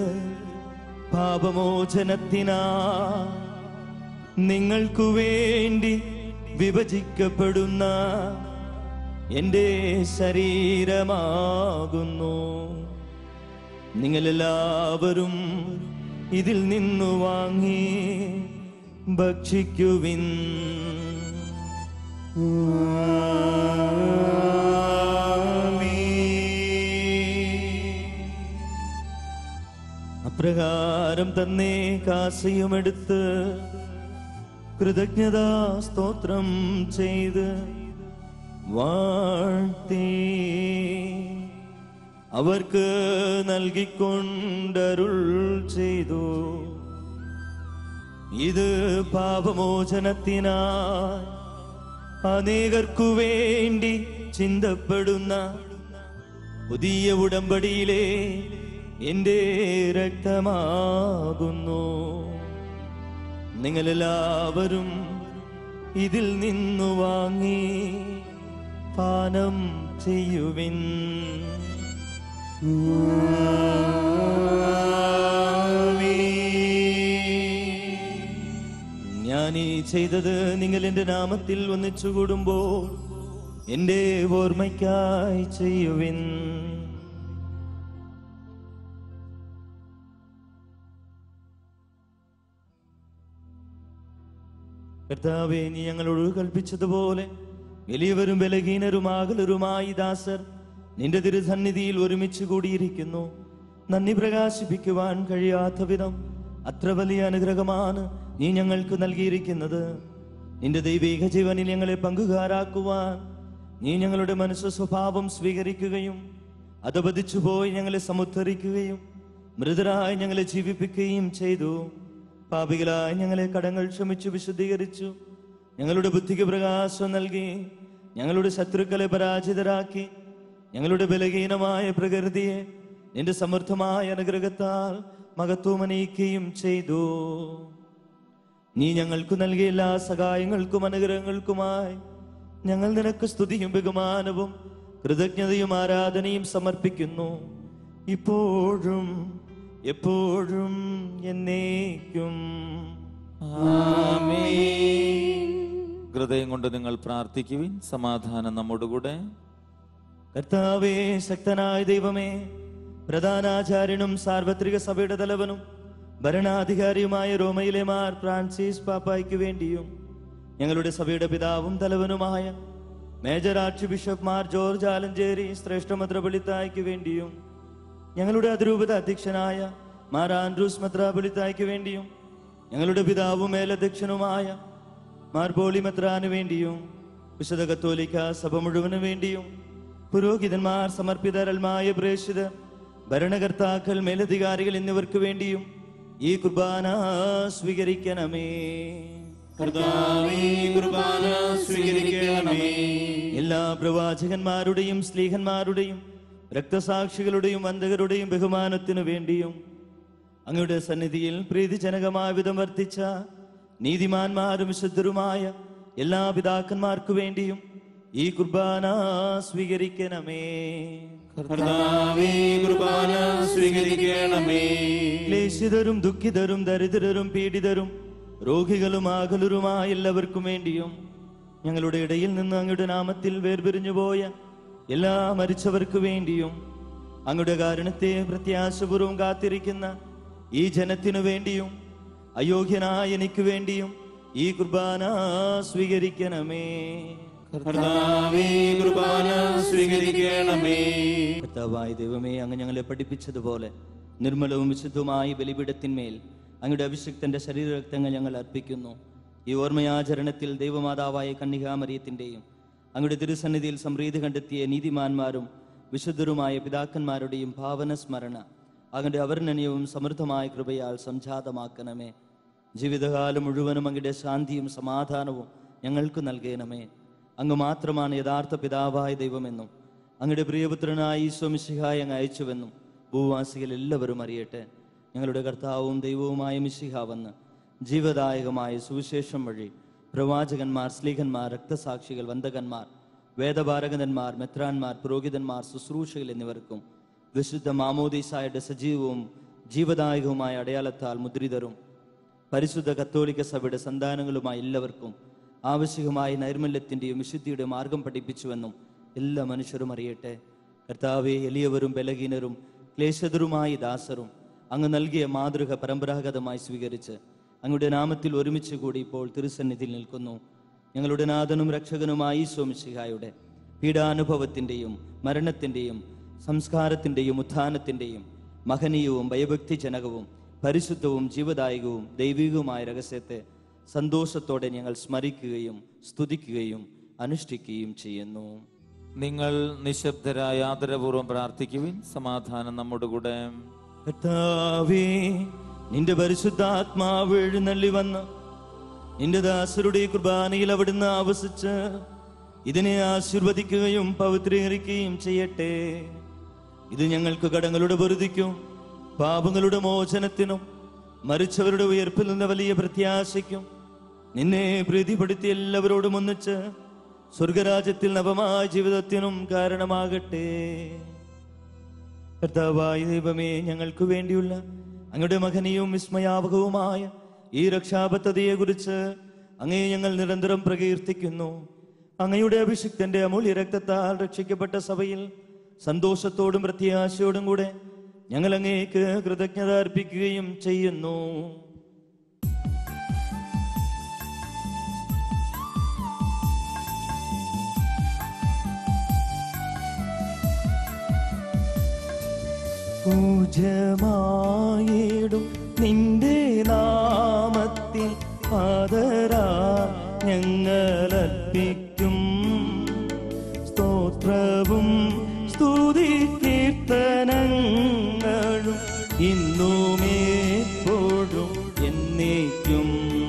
പാപമോചനത്തിനാ നിങ്ങൾക്കു വേണ്ടി വിഭജിക്കപ്പെടുന്ന എന്റെ ശരീരമാകുന്നു. നിങ്ങളെല്ലാവരും ഇതിൽ നിന്നു വാങ്ങി ഭക്ഷിക്കുവിൻ. അപ്രകാരം തന്നെ കാസയുമെടുത്ത് കൃതജ്ഞതാ സ്തോത്രം ചെയ്ത് വാഴ്ത്തി അവർക്ക് നൽകിക്കൊണ്ടരുൾ ചെയ്തു. ഇത് പാപമോചനത്തിനായി അനേകർക്കു വേണ്ടി ചിന്തപ്പെടുന്ന പുതിയ ഉടമ്പടിയിലെ എന്റെ രക്തമാകുന്നു. നിങ്ങളെല്ലാവരും ഇതിൽ നിന്നു വാങ്ങി പാനം ചെയ്യുവിൻ. ഞാൻ ഈ ചെയ്തത് നിങ്ങൾ എന്റെ നാമത്തിൽ ഒന്നിച്ചു കൂടുമ്പോൾ എന്റെ ഓർമ്മയ്ക്കായി ചെയ്യുവിൻ. കർത്താവേ, നീ ഞങ്ങളോട് കൽപ്പിച്ചതുപോലെ വലിയവരും ബലഹീനരും ആകുലരുമായി ദാസർ നിന്റെ തിരുസന്നിധിയിൽ ഒരുമിച്ച് കൂടിയിരിക്കുന്നു. നന്ദി പ്രകാശിപ്പിക്കുവാൻ കഴിയാത്ത വിധം അത്ര വലിയ അനുഗ്രഹമാണ് നീ ഞങ്ങൾക്ക് നൽകിയിരിക്കുന്നത്. നിന്റെ ദൈവിക ജീവനിൽ ഞങ്ങളെ പങ്കുകാരാക്കുവാൻ നീ ഞങ്ങളുടെ മനുഷ്യ സ്വഭാവം സ്വീകരിക്കുകയും അധപതിച്ചുപോയി ഞങ്ങളെ സമുദ്ധരിക്കുകയും മൃതരായി ഞങ്ങളെ ജീവിപ്പിക്കുകയും ചെയ്തു. പാപികളായി ഞങ്ങളെ കടങ്ങൾ ക്ഷമിച്ചു വിശുദ്ധീകരിച്ചു. ഞങ്ങളുടെ ബുദ്ധിക്ക് പ്രകാശം നൽകി ഞങ്ങളുടെ ശത്രുക്കളെ പരാജിതരാക്കി ഞങ്ങളുടെ ബലഹീനമായ പ്രകൃതിയെ നിന്റെ സമൃദ്ധമായ അനുഗ്രഹത്താൽ മഹത്വമണിയിക്കുകയും ചെയ്തു. നീ ഞങ്ങൾക്ക് നൽകിയ എല്ലാ സഹായങ്ങൾക്കും അനുഗ്രഹങ്ങൾക്കുമായി ഞങ്ങൾ നിനക്ക് സ്തുതിയും ബഹുമാനവും കൃതജ്ഞതയും ആരാധനയും സമർപ്പിക്കുന്നു, ഇപ്പോഴും എപ്പോഴും എന്നേക്കും. ഹൃദയം കൊണ്ട് നിങ്ങൾ പ്രാർത്ഥിക്കുവിൻ. സമാധാനം നമ്മോടുകൂടെ. കർത്താവേ, ശക്തനായ ദൈവമേ, പ്രധാനാചാര്യനും സാർവത്രിക സഭയുടെ തലവനും ഭരണാധികാരിയുമായ റോമയിലെ മാർ ഫ്രാൻസിസ് പാപ്പായ്ക്ക് വേണ്ടിയും ഞങ്ങളുടെ സഭയുടെ പിതാവും തലവനുമായ major archbishop Mar George Alencherry ശ്രേഷ്ഠ മെത്രാപ്പൊലീത്തായ്ക്ക് വേണ്ടിയും ഞങ്ങളുടെ അതിരൂപത അധ്യക്ഷനായ മാർ ആൻഡ്രൂസ് മെത്രാപ്പൊലീത്തായ്ക്ക് വേണ്ടിയും ഞങ്ങളുടെ പിതാവും മേലധ്യക്ഷനുമായ മാർ പോളി മെത്രാന് വേണ്ടിയും വിശുദ്ധ കത്തോലിക്ക സഭ മുഴുവന് വേണ്ടിയും പുരോഹിതന്മാർ, സമർപ്പിതരൽമായ പ്രേക്ഷിതർ, ഭരണകർത്താക്കൾ, മേലധികാരികൾ എന്നിവർക്ക് വേണ്ടിയും ഈ കുർബാന സ്വീകരിക്കണമേ. കുർബാന സ്വീകരിക്കണമേ. എല്ലാ പ്രവാചകന്മാരുടെയും സ്ലീഹന്മാരുടെയും രക്തസാക്ഷികളുടെയും വന്ദകരുടെയും ബഹുമാനത്തിനു വേണ്ടിയും അങ്ങയുടെ സന്നിധിയിൽ പ്രീതിജനകമായ വിധം വർത്തിച്ച നീതിമാന്മാരും വിശുദ്ധരുമായ എല്ലാ പിതാക്കന്മാർക്കു വേണ്ടിയും ഈ കുർബാന സ്വീകരിക്കണമേ. കുർബാന സ്വീകരിക്കണമേ. ക്ലേശിതരും ദുഃഖിതരും ദരിദ്രരും പീഡിതരും രോഗികളും ആകുലരുമായ എല്ലാവർക്കും വേണ്ടിയും ഞങ്ങളുടെ ഇടയിൽ നിന്ന് അങ്ങയുടെ നാമത്തിൽ വേർപിരിഞ്ഞു പോയ എല്ലാ മരിച്ചവർക്ക് വേണ്ടിയും അങ്ങയുടെ കാരുണ്യത്തെ പ്രത്യാശപൂർവ്വം കാത്തിരിക്കുന്ന ഈ ജനത്തിനു വേണ്ടിയും അയോഗ്യനായ എനിക്ക് വേണ്ടിയും ഈ കുർബാന സ്വീകരിക്കണമേ. കുർബാന സ്വീകരിക്കണമേ. കർത്താവായ ദൈവമേ, അങ്ങ് ഞങ്ങളെ പഠിപ്പിച്ചതുപോലെ നിർമ്മലവും വിശുദ്ധവുമായ ബലിപീഠത്തിന്മേൽ അങ്ങയുടെ അഭിഷിക്തന്റെ ശരീരരക്തങ്ങൾ ഞങ്ങൾ അർപ്പിക്കുന്നു. ഈ ഓർമ്മയാചരണത്തിൽ ദൈവമാതാവായ കന്യകാമറിയത്തിന്റെയും അങ്ങയുടെ തിരുസന്നിധിയിൽ സമൃദ്ധി കണ്ടെത്തിയ നീതിമാന്മാരും വിശുദ്ധരുമായ പിതാക്കന്മാരുടെയും ഭാവന സ്മരണ അങ്ങയുടെ അവർണ്ണനീയവും സമൃദ്ധമായ കൃപയാൽ സംജാതമാക്കണമേ. ജീവിതകാലം മുഴുവനും അങ്ങയുടെ ശാന്തിയും സമാധാനവും ഞങ്ങൾക്ക് നൽകണമേ. അങ്ങ് മാത്രമാണ് യഥാർത്ഥ പിതാവായ ദൈവമെന്നും അങ്ങയുടെ പ്രിയപുത്രനായ ഈശോ മിശിഹായെ അങ്ങ് അയച്ചുവെന്നും ഭൂവാസികൾ എല്ലാവരും അറിയട്ടെ. ഞങ്ങളുടെ കർത്താവും ദൈവവുമായ മിശിഹ വന്ന് ജീവദായകമായ സുവിശേഷം വഴി പ്രവാചകന്മാർ, സ്ലീഹന്മാർ, രക്തസാക്ഷികൾ, വന്ദകന്മാർ, വേദപാരകന്മാർ, മെത്രാന്മാർ, പുരോഹിതന്മാർ, ശുശ്രൂഷകൾ എന്നിവർക്കും വിശുദ്ധ മാമോദീസായുടെ സജീവവും ജീവദായകവുമായ അടയാളത്താൽ മുദ്രിതരും പരിശുദ്ധ കത്തോലിക്ക സഭയുടെ സന്താനങ്ങളുമായ എല്ലാവർക്കും ആവശ്യമായ നൈർമല്യത്തിൻ്റെയും വിശുദ്ധിയുടെ മാർഗം പഠിപ്പിച്ചുവെന്നും എല്ലാ മനുഷ്യരും അറിയട്ടെ. കർത്താവെ, എളിയവരും ബലഹീനരും ക്ലേശതരുമായ ദാസരും അങ്ങ് നൽകിയ മാതൃക പരമ്പരാഗതമായി സ്വീകരിച്ച് അങ്ങയുടെ നാമത്തിൽ ഒരുമിച്ച് കൂടി ഇപ്പോൾ തിരുസന്നിധിയിൽ നിൽക്കുന്നു. ഞങ്ങളുടെ നാഥനും രക്ഷകനുമായ ഈശോ മിശിഹായുടെ പീഡാനുഭവത്തിൻ്റെയും മരണത്തിൻ്റെയും സംസ്കാരത്തിൻ്റെയും ഉത്ഥാനത്തിൻ്റെയും മഹനീയവും ഭയഭക്തിജനകവും പരിശുദ്ധവും ജീവദായകവും ദൈവികവുമായ രഹസ്യത്തെ സന്തോഷത്തോടെ ഞങ്ങൾ സ്മരിക്കുകയും സ്തുതിക്കുകയും അനുഷ്ഠിക്കുകയും ചെയ്യുന്നു. നിങ്ങൾ നിശബ്ദരായ ആദരപൂർവ്വം പ്രാർത്ഥിക്കുവിൻ. സമാധാനം നമ്മുടെ കൂടെ. കർത്താവേ, നിന്റെ പരിശുദ്ധാത്മാവ് എഴുന്നള്ളി വന്ന് നിന്റെ ദാസരുടെ കുർബാനയിൽ അവിടുന്ന് ആവസിച്ച് ഇതിനെ ആശീർവദിക്കുകയും പവിത്രീകരിക്കുകയും ചെയ്യട്ടെ. ഇത് ഞങ്ങൾക്ക് കടങ്ങളുടെ പൊറുതിക്കും പാപങ്ങളുടെ മോചനത്തിനും മരിച്ചവരുടെ ഉയർപ്പിൽ നിന്ന് വലിയ പ്രത്യാശയ്ക്കും നിന്നെ പ്രീതിപ്പെടുത്തി എല്ലാവരോടും ഒന്നിച്ച് സ്വർഗരാജ്യത്തിൽ നവമായ ജീവിതത്തിനും കാരണമാകട്ടെ. കർത്താവായ ദൈവമേ, ഞങ്ങൾക്ക് വേണ്ടിയുള്ള അങ്ങയുടെ മഹനീയവും വിസ്മയാവകവുമായ ഈ രക്ഷാപദ്ധതിയെ കുറിച്ച് അങ്ങയെ ഞങ്ങൾ നിരന്തരം പ്രകീർത്തിക്കുന്നു. അങ്ങയുടെ അഭിഷിക്തന്റെ അമൂല്യ രക്തത്താൽ രക്ഷിക്കപ്പെട്ട സഭയിൽ സന്തോഷത്തോടും പ്രത്യാശയോടും കൂടെ ഞങ്ങൾ അങ്ങേക്ക് കൃതജ്ഞത അർപ്പിക്കുകയും ചെയ്യുന്നു. പൂജ്യമായിടും നിന്റെ നാമത്തിൽ ആദരാ ഞങ്ങളർപ്പിക്കും സ്തോത്രവും സ്തുതി കീർത്തനങ്ങളും ഇന്നുമേപ്പോഴും എന്നേക്കും.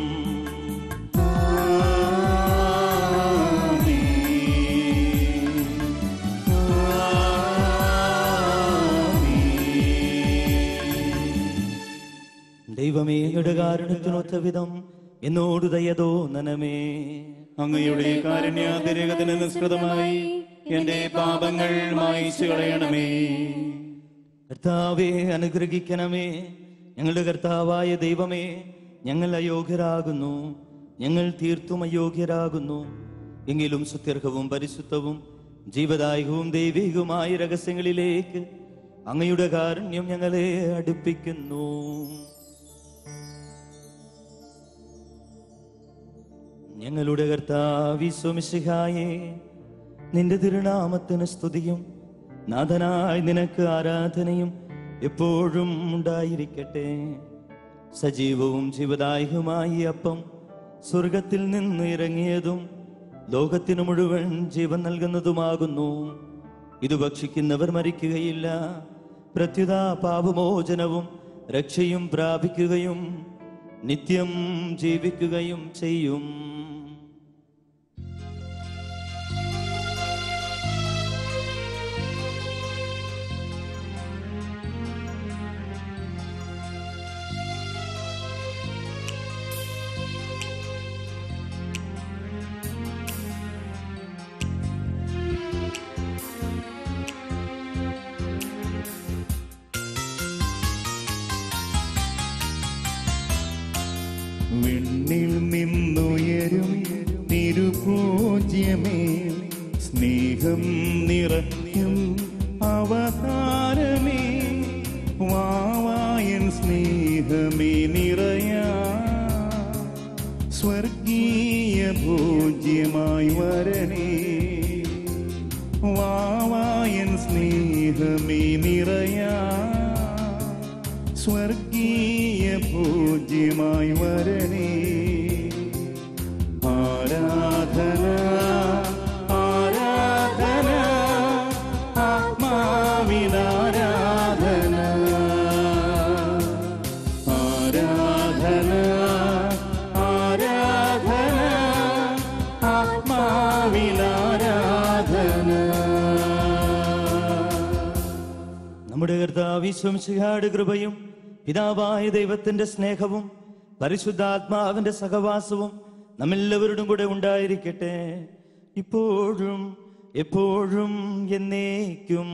ദൈവമേ, അങ്ങയുടെ കാരുണ്യത്തിനൊത്ത വിധം എന്നോട് ദയതോ നനമേ. അങ്ങയുടെ കാരുണ്യാതിരേകത്തിന് നിസ്കൃതമായി എന്റെ പാപങ്ങൾ മായിച്ചു കളയണമേ. കർത്താവേ, അനുഗ്രഹിക്കണമേ. ഞങ്ങളുടെ കർത്താവായ ദൈവമേ, ഞങ്ങൾ അയോഗ്യരാകുന്നു, ഞങ്ങൾ തീർത്തും അയോഗ്യരാകുന്നു. എങ്കിലും സുത്യർഹവും പരിശുദ്ധവും ജീവദായകവും ദൈവികവുമായ രഹസ്യങ്ങളിലേക്ക് അങ്ങയുടെ കാരുണ്യം ഞങ്ങളെ അടുപ്പിക്കുന്നു. ഞങ്ങളുടെ കർത്താവേ മിശിഹായേ, നിന്റെ തിരുനാമത്തിന് സ്തുതിയും നാഥനായ നിനക്ക് ആരാധനയും എപ്പോഴും ഉണ്ടായിരിക്കട്ടെ. സജീവവും ജീവദായകവുമായി അപ്പം സ്വർഗത്തിൽ നിന്ന് ഇറങ്ങിയതും ലോകത്തിനു മുഴുവൻ ജീവൻ നൽകുന്നതുമാകുന്നു. ഇത് ഭക്ഷിക്കുന്നവർ മരിക്കുകയില്ല, പ്രത്യുത പാപമോചനവും രക്ഷയും പ്രാപിക്കുകയും നിത്യം ജീവിക്കുകയും ചെയ്യും. വിണ്ണിൽ നിന്നുയരും തിരുപൂജ്യമേ, സ്നേഹം നിറയും അവതാരമേ, വാവായൻ സ്നേഹമേ നിറയാ സ്വർഗീയ പൂജ്യമായി വരണേ. വാവായൻ സ്നേഹമേ നിറയാ സ്വർഗീയ പൂജ്യമായി വരണേ. ആരാധന ആരാധന ആത്മാവിനാരാധന, ആരാധന ആരാധന ആത്മാവിനാരാധന. നമ്മുടെ കർത്താവേ മിശിഹായുടെ കൃപയും പിതാവായ ദൈവത്തിന്റെ സ്നേഹവും പരിശുദ്ധാത്മാവിന്റെ സഹവാസവും നമ്മെല്ലാവരോടും കൂടെ ഉണ്ടായിരിക്കട്ടെ, ഇപ്പോഴും എപ്പോഴും എന്നേക്കും.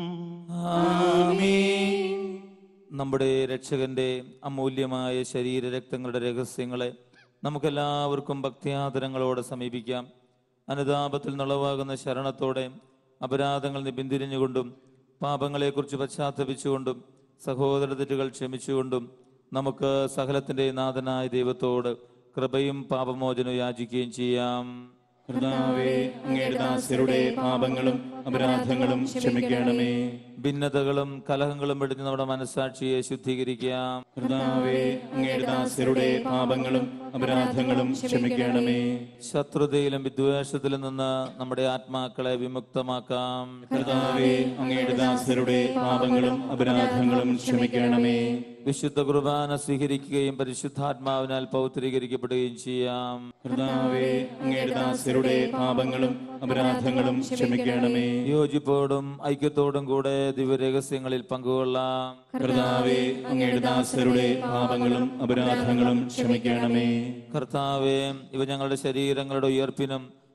ആമേൻ. നമ്മുടെ രക്ഷകന്റെ അമൂല്യമായ ശരീരരക്തങ്ങളുടെ രഹസ്യങ്ങളെ നമുക്കെല്ലാവർക്കും ഭക്തിയാദരങ്ങളോടെ സമീപിക്കാം. അനുതാപത്തിൽ നിളവാകുന്ന ശരണത്തോടെ അപരാധങ്ങൾ നിബന്ധിരിഞ്ഞുകൊണ്ടും പാപങ്ങളെക്കുറിച്ച് പശ്ചാത്തപിച്ചുകൊണ്ടും സഹോദര തെറ്റുകൾ ക്ഷമിച്ചുകൊണ്ടും നമുക്ക് സകലത്തിന്റെ നാഥനായ ദൈവത്തോട് കൃപയും പാപമോചനവും യാചിക്കുകയും ചെയ്യാം. കർത്താവേ, അങ്ങയുടെ ദാസരുടെ പാപങ്ങളും അപരാധങ്ങളും ക്ഷമിക്കണമേ. ഭിന്നതകളും കലഹങ്ങളും വെടിഞ്ഞ് നമ്മുടെ മനസ്സാക്ഷിയെ ശുദ്ധീകരിക്കാം. കർത്താവേ, അങ്ങയുടെ ദാസരുടെ പാപങ്ങളും അപരാധങ്ങളും ക്ഷമിക്കണമേ. ശത്രുതയിലും വിദ്വേഷത്തിലും നിന്ന് നമ്മുടെ ആത്മാക്കളെ വിമുക്തമാക്കാം. കർത്താവേ, അങ്ങയുടെ ദാസരുടെ പാപങ്ങളും അപരാധങ്ങളും ക്ഷമിക്കണമേ. വിശുദ്ധ കുർബാന സ്വീകരിക്കുകയും പരിശുദ്ധാത്മാവിനാൽ പൗത്രീകരിക്കപ്പെടുകയും ചെയ്യാം. കർത്താവേ, അങ്ങയുടെ ദാസരുടെ പാപങ്ങളും അപരാധങ്ങളും ക്ഷമിക്കണമേ. യോജിപ്പോടും ഐക്യത്തോടും കൂടെ ദിവ്യരഹസ്യങ്ങളിൽ പങ്കുകൊള്ളാം. കർത്താവേ, അങ്ങയുടെ ദാസരുടെ പാപങ്ങളും അപരാധങ്ങളും ക്ഷമിക്കണമേ. കർത്താവേ, ഇവ ഞങ്ങളുടെ ശരീരങ്ങളുടെ ഉയർപ്പിനും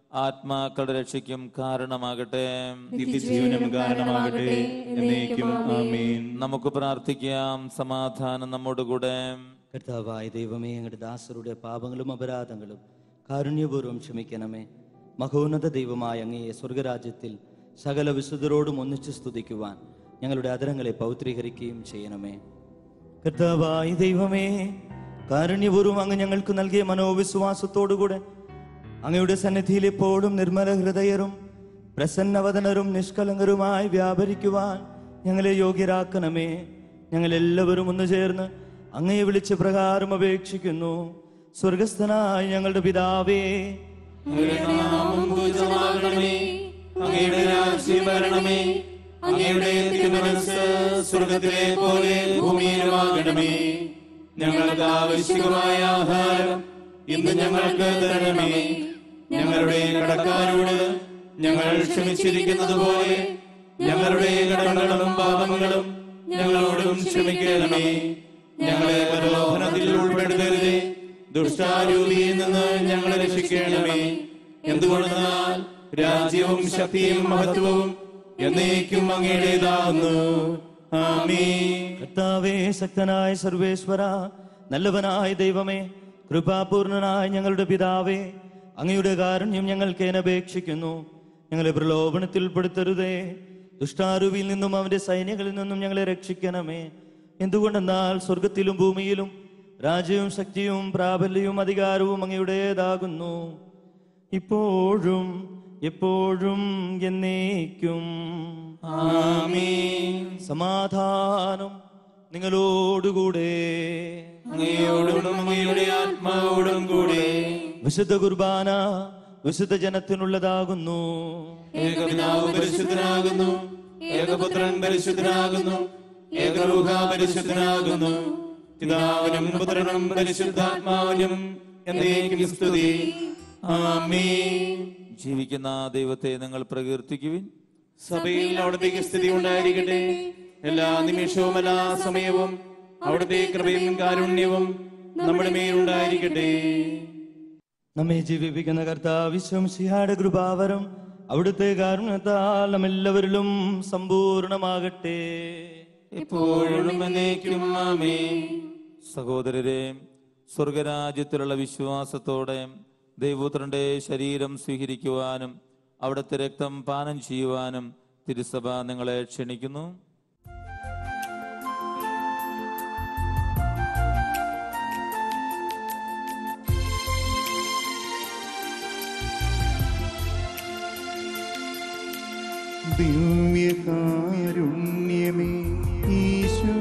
ആത്മാക്കളുടെ രക്ഷയ്ക്കും കാരണമാകട്ടെ. നിത്യജീവനും കാരണമാകട്ടെ. എന്നേക്കും ആമേൻ. നമുക്ക് പ്രാർത്ഥിക്കാം. സമാധാനം നമ്മോടുകൂടെ. കർത്താവായ ദൈവമേ, ഞങ്ങളുടെ ദാസരുടെ പാപങ്ങളും അപരാധങ്ങളും കാരുണ്യപൂർവ്വം ക്ഷമിക്കണമേ. മഹോന്നത ദൈവമായ അങ്ങയെ സ്വർഗരാജ്യത്തിൽ സകല വിശുദ്ധരോടും ഒന്നിച്ച് സ്തുതിക്കുവാൻ ഞങ്ങളുടെ അധരങ്ങളെ പൗത്രീകരിക്കുകയും ചെയ്യണമേ. കർത്താവായ ദൈവമേ, കാരുണ്യപൂർവ്വം അങ്ങ് ഞങ്ങൾക്ക് നൽകിയ മനോവിശ്വാസത്തോടുകൂടെ അങ്ങയുടെ സന്നിധിയിൽ എപ്പോഴും നിർമ്മല ഹൃദയരും പ്രസന്നവദനരും നിഷ്കളങ്കരുമായി വ്യാപരിക്കുവാൻ ഞങ്ങളെ യോഗ്യരാക്കണമേ. ഞങ്ങളെല്ലാവരും ഒന്ന് ചേർന്ന് അങ്ങയെ വിളിച്ച് പ്രകാരം അപേക്ഷിക്കുന്നു. സ്വർഗസ്ഥനായ ഞങ്ങളുടെ പിതാവേ, അങ്ങയുടെ നാമം പൂജിതമാകണമേ. അങ്ങയുടെ രാജ്യം വരണമേ. അങ്ങയുടെ തിരുമനസ്സ് സ്വർഗത്തിലെ പോലെ ഭൂമിയിലുമാകണമേ. ഞങ്ങൾക്ക് ആവശ്യമായ ആഹാരം ഇന്ന് ഞങ്ങൾക്ക് തരണമേ. ഞങ്ങളുടെ കടക്കാരോട് ഞങ്ങൾ ക്ഷമിച്ചിരിക്കുന്നത് പോലെ ഞങ്ങളുടെ കടങ്ങളും പാപങ്ങളും ഞങ്ങളോടും ക്ഷമിക്കണമേ. ഞങ്ങളെ പ്രലോഭനത്തിൽ ഉൾപ്പെടുത്തരുതേ, ദുഷ്ടാരൂപിയിൽ നിന്ന് ഞങ്ങളെ രക്ഷിക്കണമേ. എന്തുകൊണ്ടെന്നാൽ രാജ്യവും ശക്തിയും മഹത്വവും എന്നേക്കും അങ്ങയുടേതാകുന്നു. ആമേൻ. കർത്താവേ, ശക്തനായ സർവേശ്വര, നല്ലവനായ ദൈവമേ, കൃപാപൂർണനായ ഞങ്ങളുടെ പിതാവേ, അങ്ങയുടെ കാരുണ്യം ഞങ്ങൾക്ക് അപേക്ഷിക്കുന്നു. ഞങ്ങളെ പ്രലോഭനത്തിൽ ഉൾപ്പെടുത്തരുതേ, ദുഷ്ടാരൂപിയിൽ നിന്നും അവന്റെ സൈന്യങ്ങളിൽ നിന്നും ഞങ്ങളെ രക്ഷിക്കണമേ. എന്തുകൊണ്ടെന്നാൽ സ്വർഗത്തിലും ഭൂമിയിലും രാജ്യവും ശക്തിയും പ്രാബല്യവും അധികാരവും അങ്ങയുടേതാകുന്നു, ഇപ്പോഴും എപ്പോഴും എന്നേക്കും. ആമേൻ. സമാധാനം നിങ്ങളോടുകൂടെ. അങ്ങയോടും അങ്ങയുടെ ആത്മാവോടും കൂടെ. വിശുദ്ധ കുർബാന വിശുദ്ധ ജനത്തിനുള്ളതാകുന്നു. ഏകപിതാവ് പരിശുദ്ധനാകുന്നു, ഏകപുത്രൻ പരിശുദ്ധനാകുന്നു, ഏകരൂഹ പരിശുദ്ധനാകുന്നു. പിതാവിനും പുത്രനും പരിശുദ്ധാത്മാവിനും എന്നേക്കും സ്തുതി. ആമേൻ. ജീവിക്കുന്ന ദൈവത്തെ നിങ്ങൾ പ്രകീർത്തിക്കുവിൻ. സഭയിൽ അവിടുത്തെ സ്ഥിതി ഉണ്ടായിരിക്കട്ടെ. എല്ലാ നിമിഷവും എല്ലാ സമയവും അവിടുത്തെ കൃപയും കാരുണ്യവും നമ്മുടെ മേലുണ്ടായിരിക്കട്ടെ. നമ്മെ ജീവിപ്പിക്കുന്ന കർത്താവ് വിശ്വംസിഹായുടെ കൃപാവരം അവിടുത്തെ കാരുണ്യത്താൽ നമ്മെല്ലാവരിലും സമ്പൂർണമാകട്ടെ. എപ്പോഴും എന്നേക്കും ആമേൻ. സഹോദരരെ, സ്വർഗരാജ്യത്തിലുള്ള വിശ്വാസത്തോടെ ദൈവപുത്രന്റെ ശരീരം സ്വീകരിക്കുവാനും അവിടുത്തെ രക്തം പാനം ചെയ്യുവാനും തിരുസഭ നിങ്ങളെ ക്ഷണിക്കുന്നു. ദിവ്യകാരുണ്യമേ ഈശോ,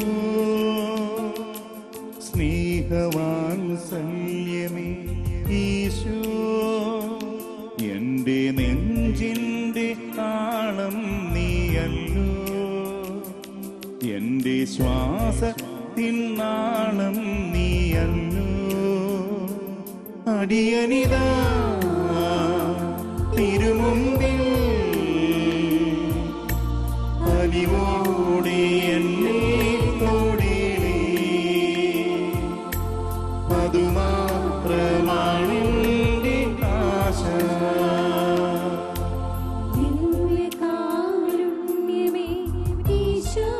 സ്നേഹവാത്സല്യമേ ഈശോ, എന്റെ നെഞ്ചിന്റെ താളം നീയല്ലോ, എന്റെ ശ്വാസത്തിൻ നാളം നീയല്ലോ. അടിയനിതാ തിരുമുമ്പിൽ അലിവോടെ എന്നെ തോടിലേ, അതുമാത്രമാണെന്റെ ആശ. ദിവ്യകാരുണ്യമേ ഈശോ,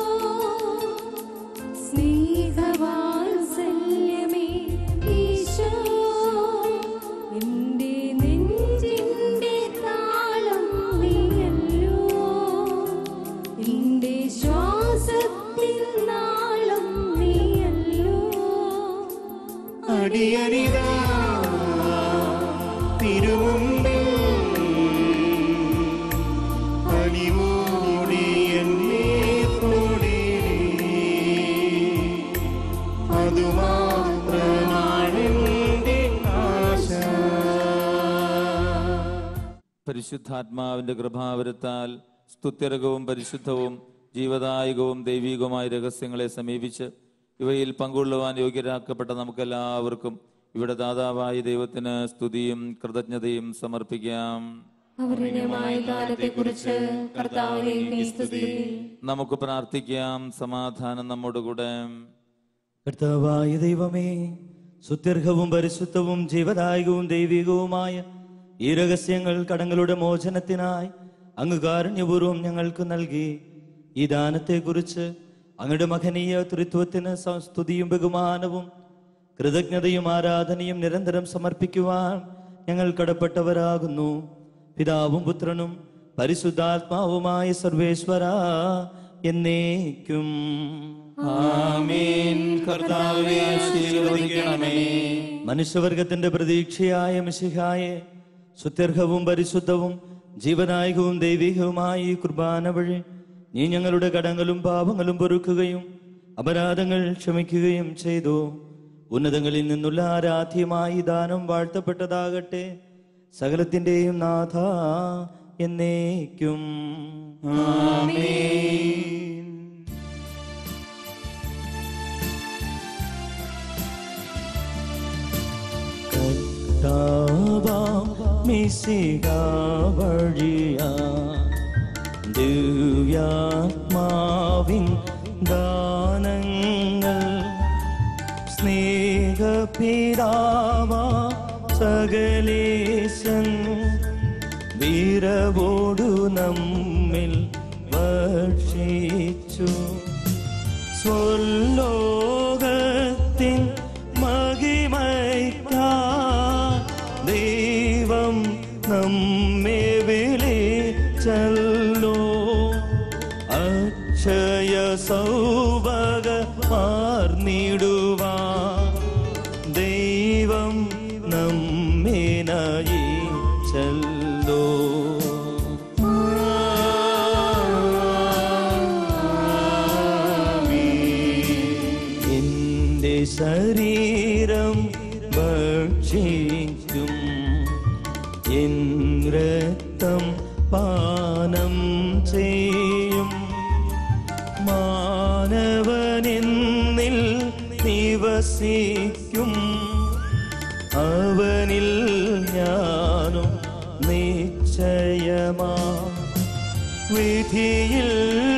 സ്നേഹവാത്സല്യമേ ഈശോ, എന്റെ നെഞ്ചിന്റെ താളം നീയല്ലോ, എന്റെ ശ്വാസത്തിൻ നാളം നീയല്ലോ. അടിയനിതാ തിരുമുമ്പിൽ അലിവോടെ എന്നെ തോടിലേ, അതുമാത്രമാണെന്റെ ആശ. പരിശുദ്ധാത്മാവിന്റെ കൃപാവരത്താൽ സ്തുത്യർഹവും പരിശുദ്ധവും ജീവദായകവും ദൈവികവുമായ രഹസ്യങ്ങളെ സമീപിച്ച് ഇവയിൽ പങ്കുകൊള്ളുവാൻ യോഗ്യരാക്കപ്പെട്ട നമുക്കെല്ലാവർക്കും ഇവിടെ ദാതാവായ ദൈവത്തിന് സ്തുതിയും കൃതജ്ഞതയും സമർപ്പിക്കാം. അവർണ്ണയമായ ദാനത്തെക്കുറിച്ച് കർത്താവിനെ സ്തുതി. നമുക്ക് പ്രാർത്ഥിക്കാം. സമാധാനം നമ്മോടുകൂടെ. കർത്താവായ ദൈവമേ, സുത്യർഹവും പരിശുദ്ധവും ജീവദായകവും ദൈവികവുമായ ഈ രഹസ്യങ്ങൾ കടങ്ങളുടെ മോചനത്തിനായി അങ്ങ് കാരുണ്യപൂർവ്വം ഞങ്ങൾക്ക് നൽകി. ഈ ദാനത്തെക്കുറിച്ച് അങ്ങയുടെ മഹനീയ ത്രിത്വത്തിന് സ്തുതിയും ബഹുമാനവും കൃതജ്ഞതയും ആരാധനയും നിരന്തരം സമർപ്പിക്കുവാൻ ഞങ്ങൾ കടപ്പെട്ടവരാകുന്നു. പിതാവും പുത്രനും പരിശുദ്ധാത്മാവുമായ സർവേശ്വര എന്നേക്കും ആമേൻ. കർത്താവേ ആശീർവദിക്കണമേ. മനുഷ്യവർഗത്തിന്റെ പ്രതീക്ഷയായ മിശിഹായെ സുത്യർഹവും പരിശുദ്ധവും ജീവനായകവും ദൈവികവുമായ ഈ കുർബാന വഴി നീ ഞങ്ങളുടെ കടങ്ങളും പാപങ്ങളും പൊറുക്കുകയും അപരാധങ്ങൾ ക്ഷമിക്കുകയും ചെയ്തു. ഉന്നതങ്ങളിൽ നിന്നുള്ള ആരാധ്യമായി ദാനം വാഴ്ത്തപ്പെട്ടതാകട്ടെ. സകലത്തിന്റെയും നാഥ എന്നേക്കും ആമേൻ. മിശിഹാ വഴിയാ ദിവ്യാത്മാവിൻ ദാനങ്ങൾ സ്നേഹപിതാവാ സകലേശൻ വീരവോടു നമ്മിൽ വർഷിച്ചു. സ്വർലോകത്തിൻ മഹിമയ്ക്കാ ദൈവം നമ്മെ വിളിച്ചല്ലോ. അക്ഷയ സൗഭാഗ്യമാർന്നിടുവാൻ ദൈവം നമ്മെ നയിച്ചല്ലോ. എന്റെ ശരീരം ഭക്ഷിക്കും എൻ രക്തം പാനം ചെയ്യും. മാനവനെന്നിൽ നിവസിക്കും, അവനിൽ ഞാനും നിശ്ചയമാ. വിധിയിൽ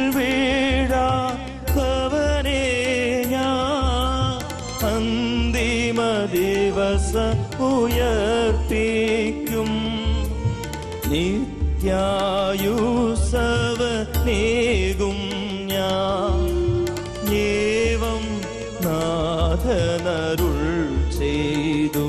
വീഴാത്തവനെ ഞാൻ അന്തിമ ദിവസം ഉയർപ്പിക്കും. നിത്യായുസവനേകും ഞാൻ ഏവം നാഥനരുൾ ചെയ്തു.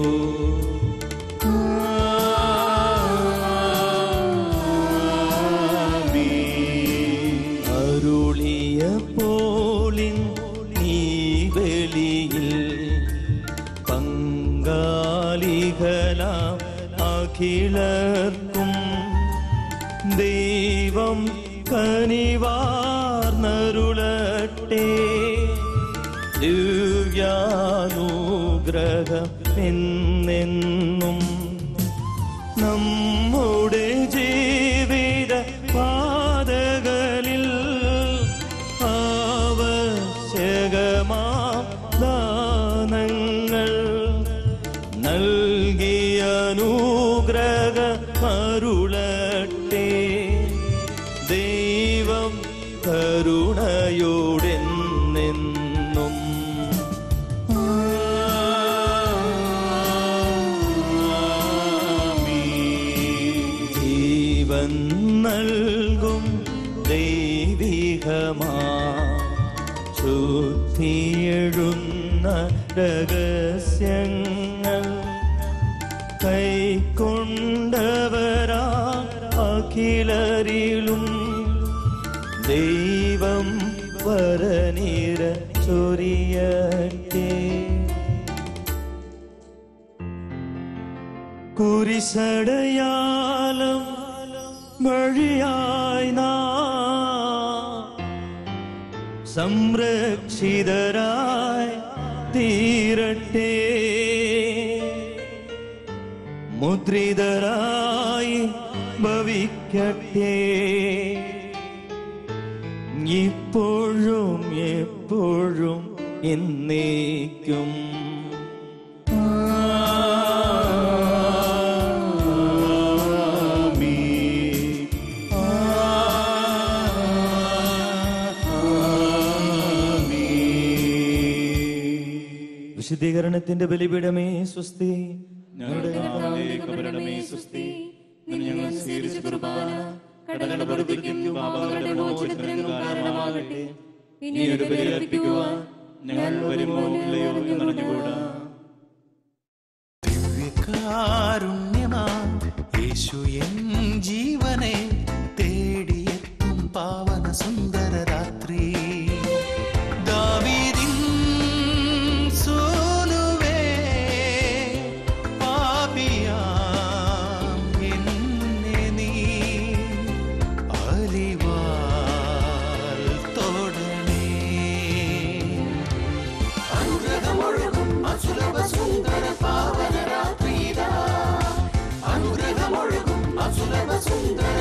അരുളിയ പോളിൻ നീ വെളിയിൽ പങ്കാളികളാം അഖിലർക്കും ദൈവം കനിവാർന്നരുളട്ടെ. ദിവ്യാനുഗ്രഹം എന്നെന്നും നമ്മുടെ ജീവിത പാതകളിൽ ആവശ്യകമാം ദാനങ്ങൾ നൽകിയ അനുഗ്രഹം അരുളട്ടെ. ദൈവം കരുണയോടെന്നെന്നും ജീവൻ നൽകും ദൈവികമാ ശുദ്ധിയെഴുന്ന രഹസ്യങ്ങൾ കൈക്കൊണ്ടവരാ അഖിലരിലും ദൈവം വരനിര ചൊരിയട്ടെ. കുരിശടയാളം വഴിയായി നാം സംരക്ഷിതരായി തീരട്ടെ. മുദ്രിതരായി ഭവിക്കട്ടെ. ഇപ്പോഴും എപ്പോഴും എന്നേക്കും വിശുദ്ധീകരണത്തിന്റെ ബലിപീഠമേ സ്വസ്തി. ഞങ്ങളുടെ കർത്താവേ, കബരണമേ സുസ്തി. ഇന്ന് ഞങ്ങൾ സ്വീകരിച്ച കുർബാന കടങ്ങളുടെ പ്രതിക്കും പാപങ്ങളുടെ മോചനത്തിനും കാരണമാകട്ടെ. ഇനി ഒരു ബലി അർപ്പിക്കുവാൻ ഞങ്ങൾ വരുമോ ഇല്ലയോ എന്നറിഞ്ഞുകൂടാ. ദിവ്യകാരുണ്യമാ യേശു എൻ ജീവനെ തേടിയെത്തും പാവന സുന്ദര രാത്രി. ദാവീദിൻ സോനുവേ പാപിയാം എന്നെ നീ അലിവാൽ തൊടണേ. അനുഗ്രഹമൊഴുകും അസുലഭ സുന്ദര പാവന രാത്രിയിതാ. അനുഗ്രഹമൊഴുകും അസുലഭ സുന്ദര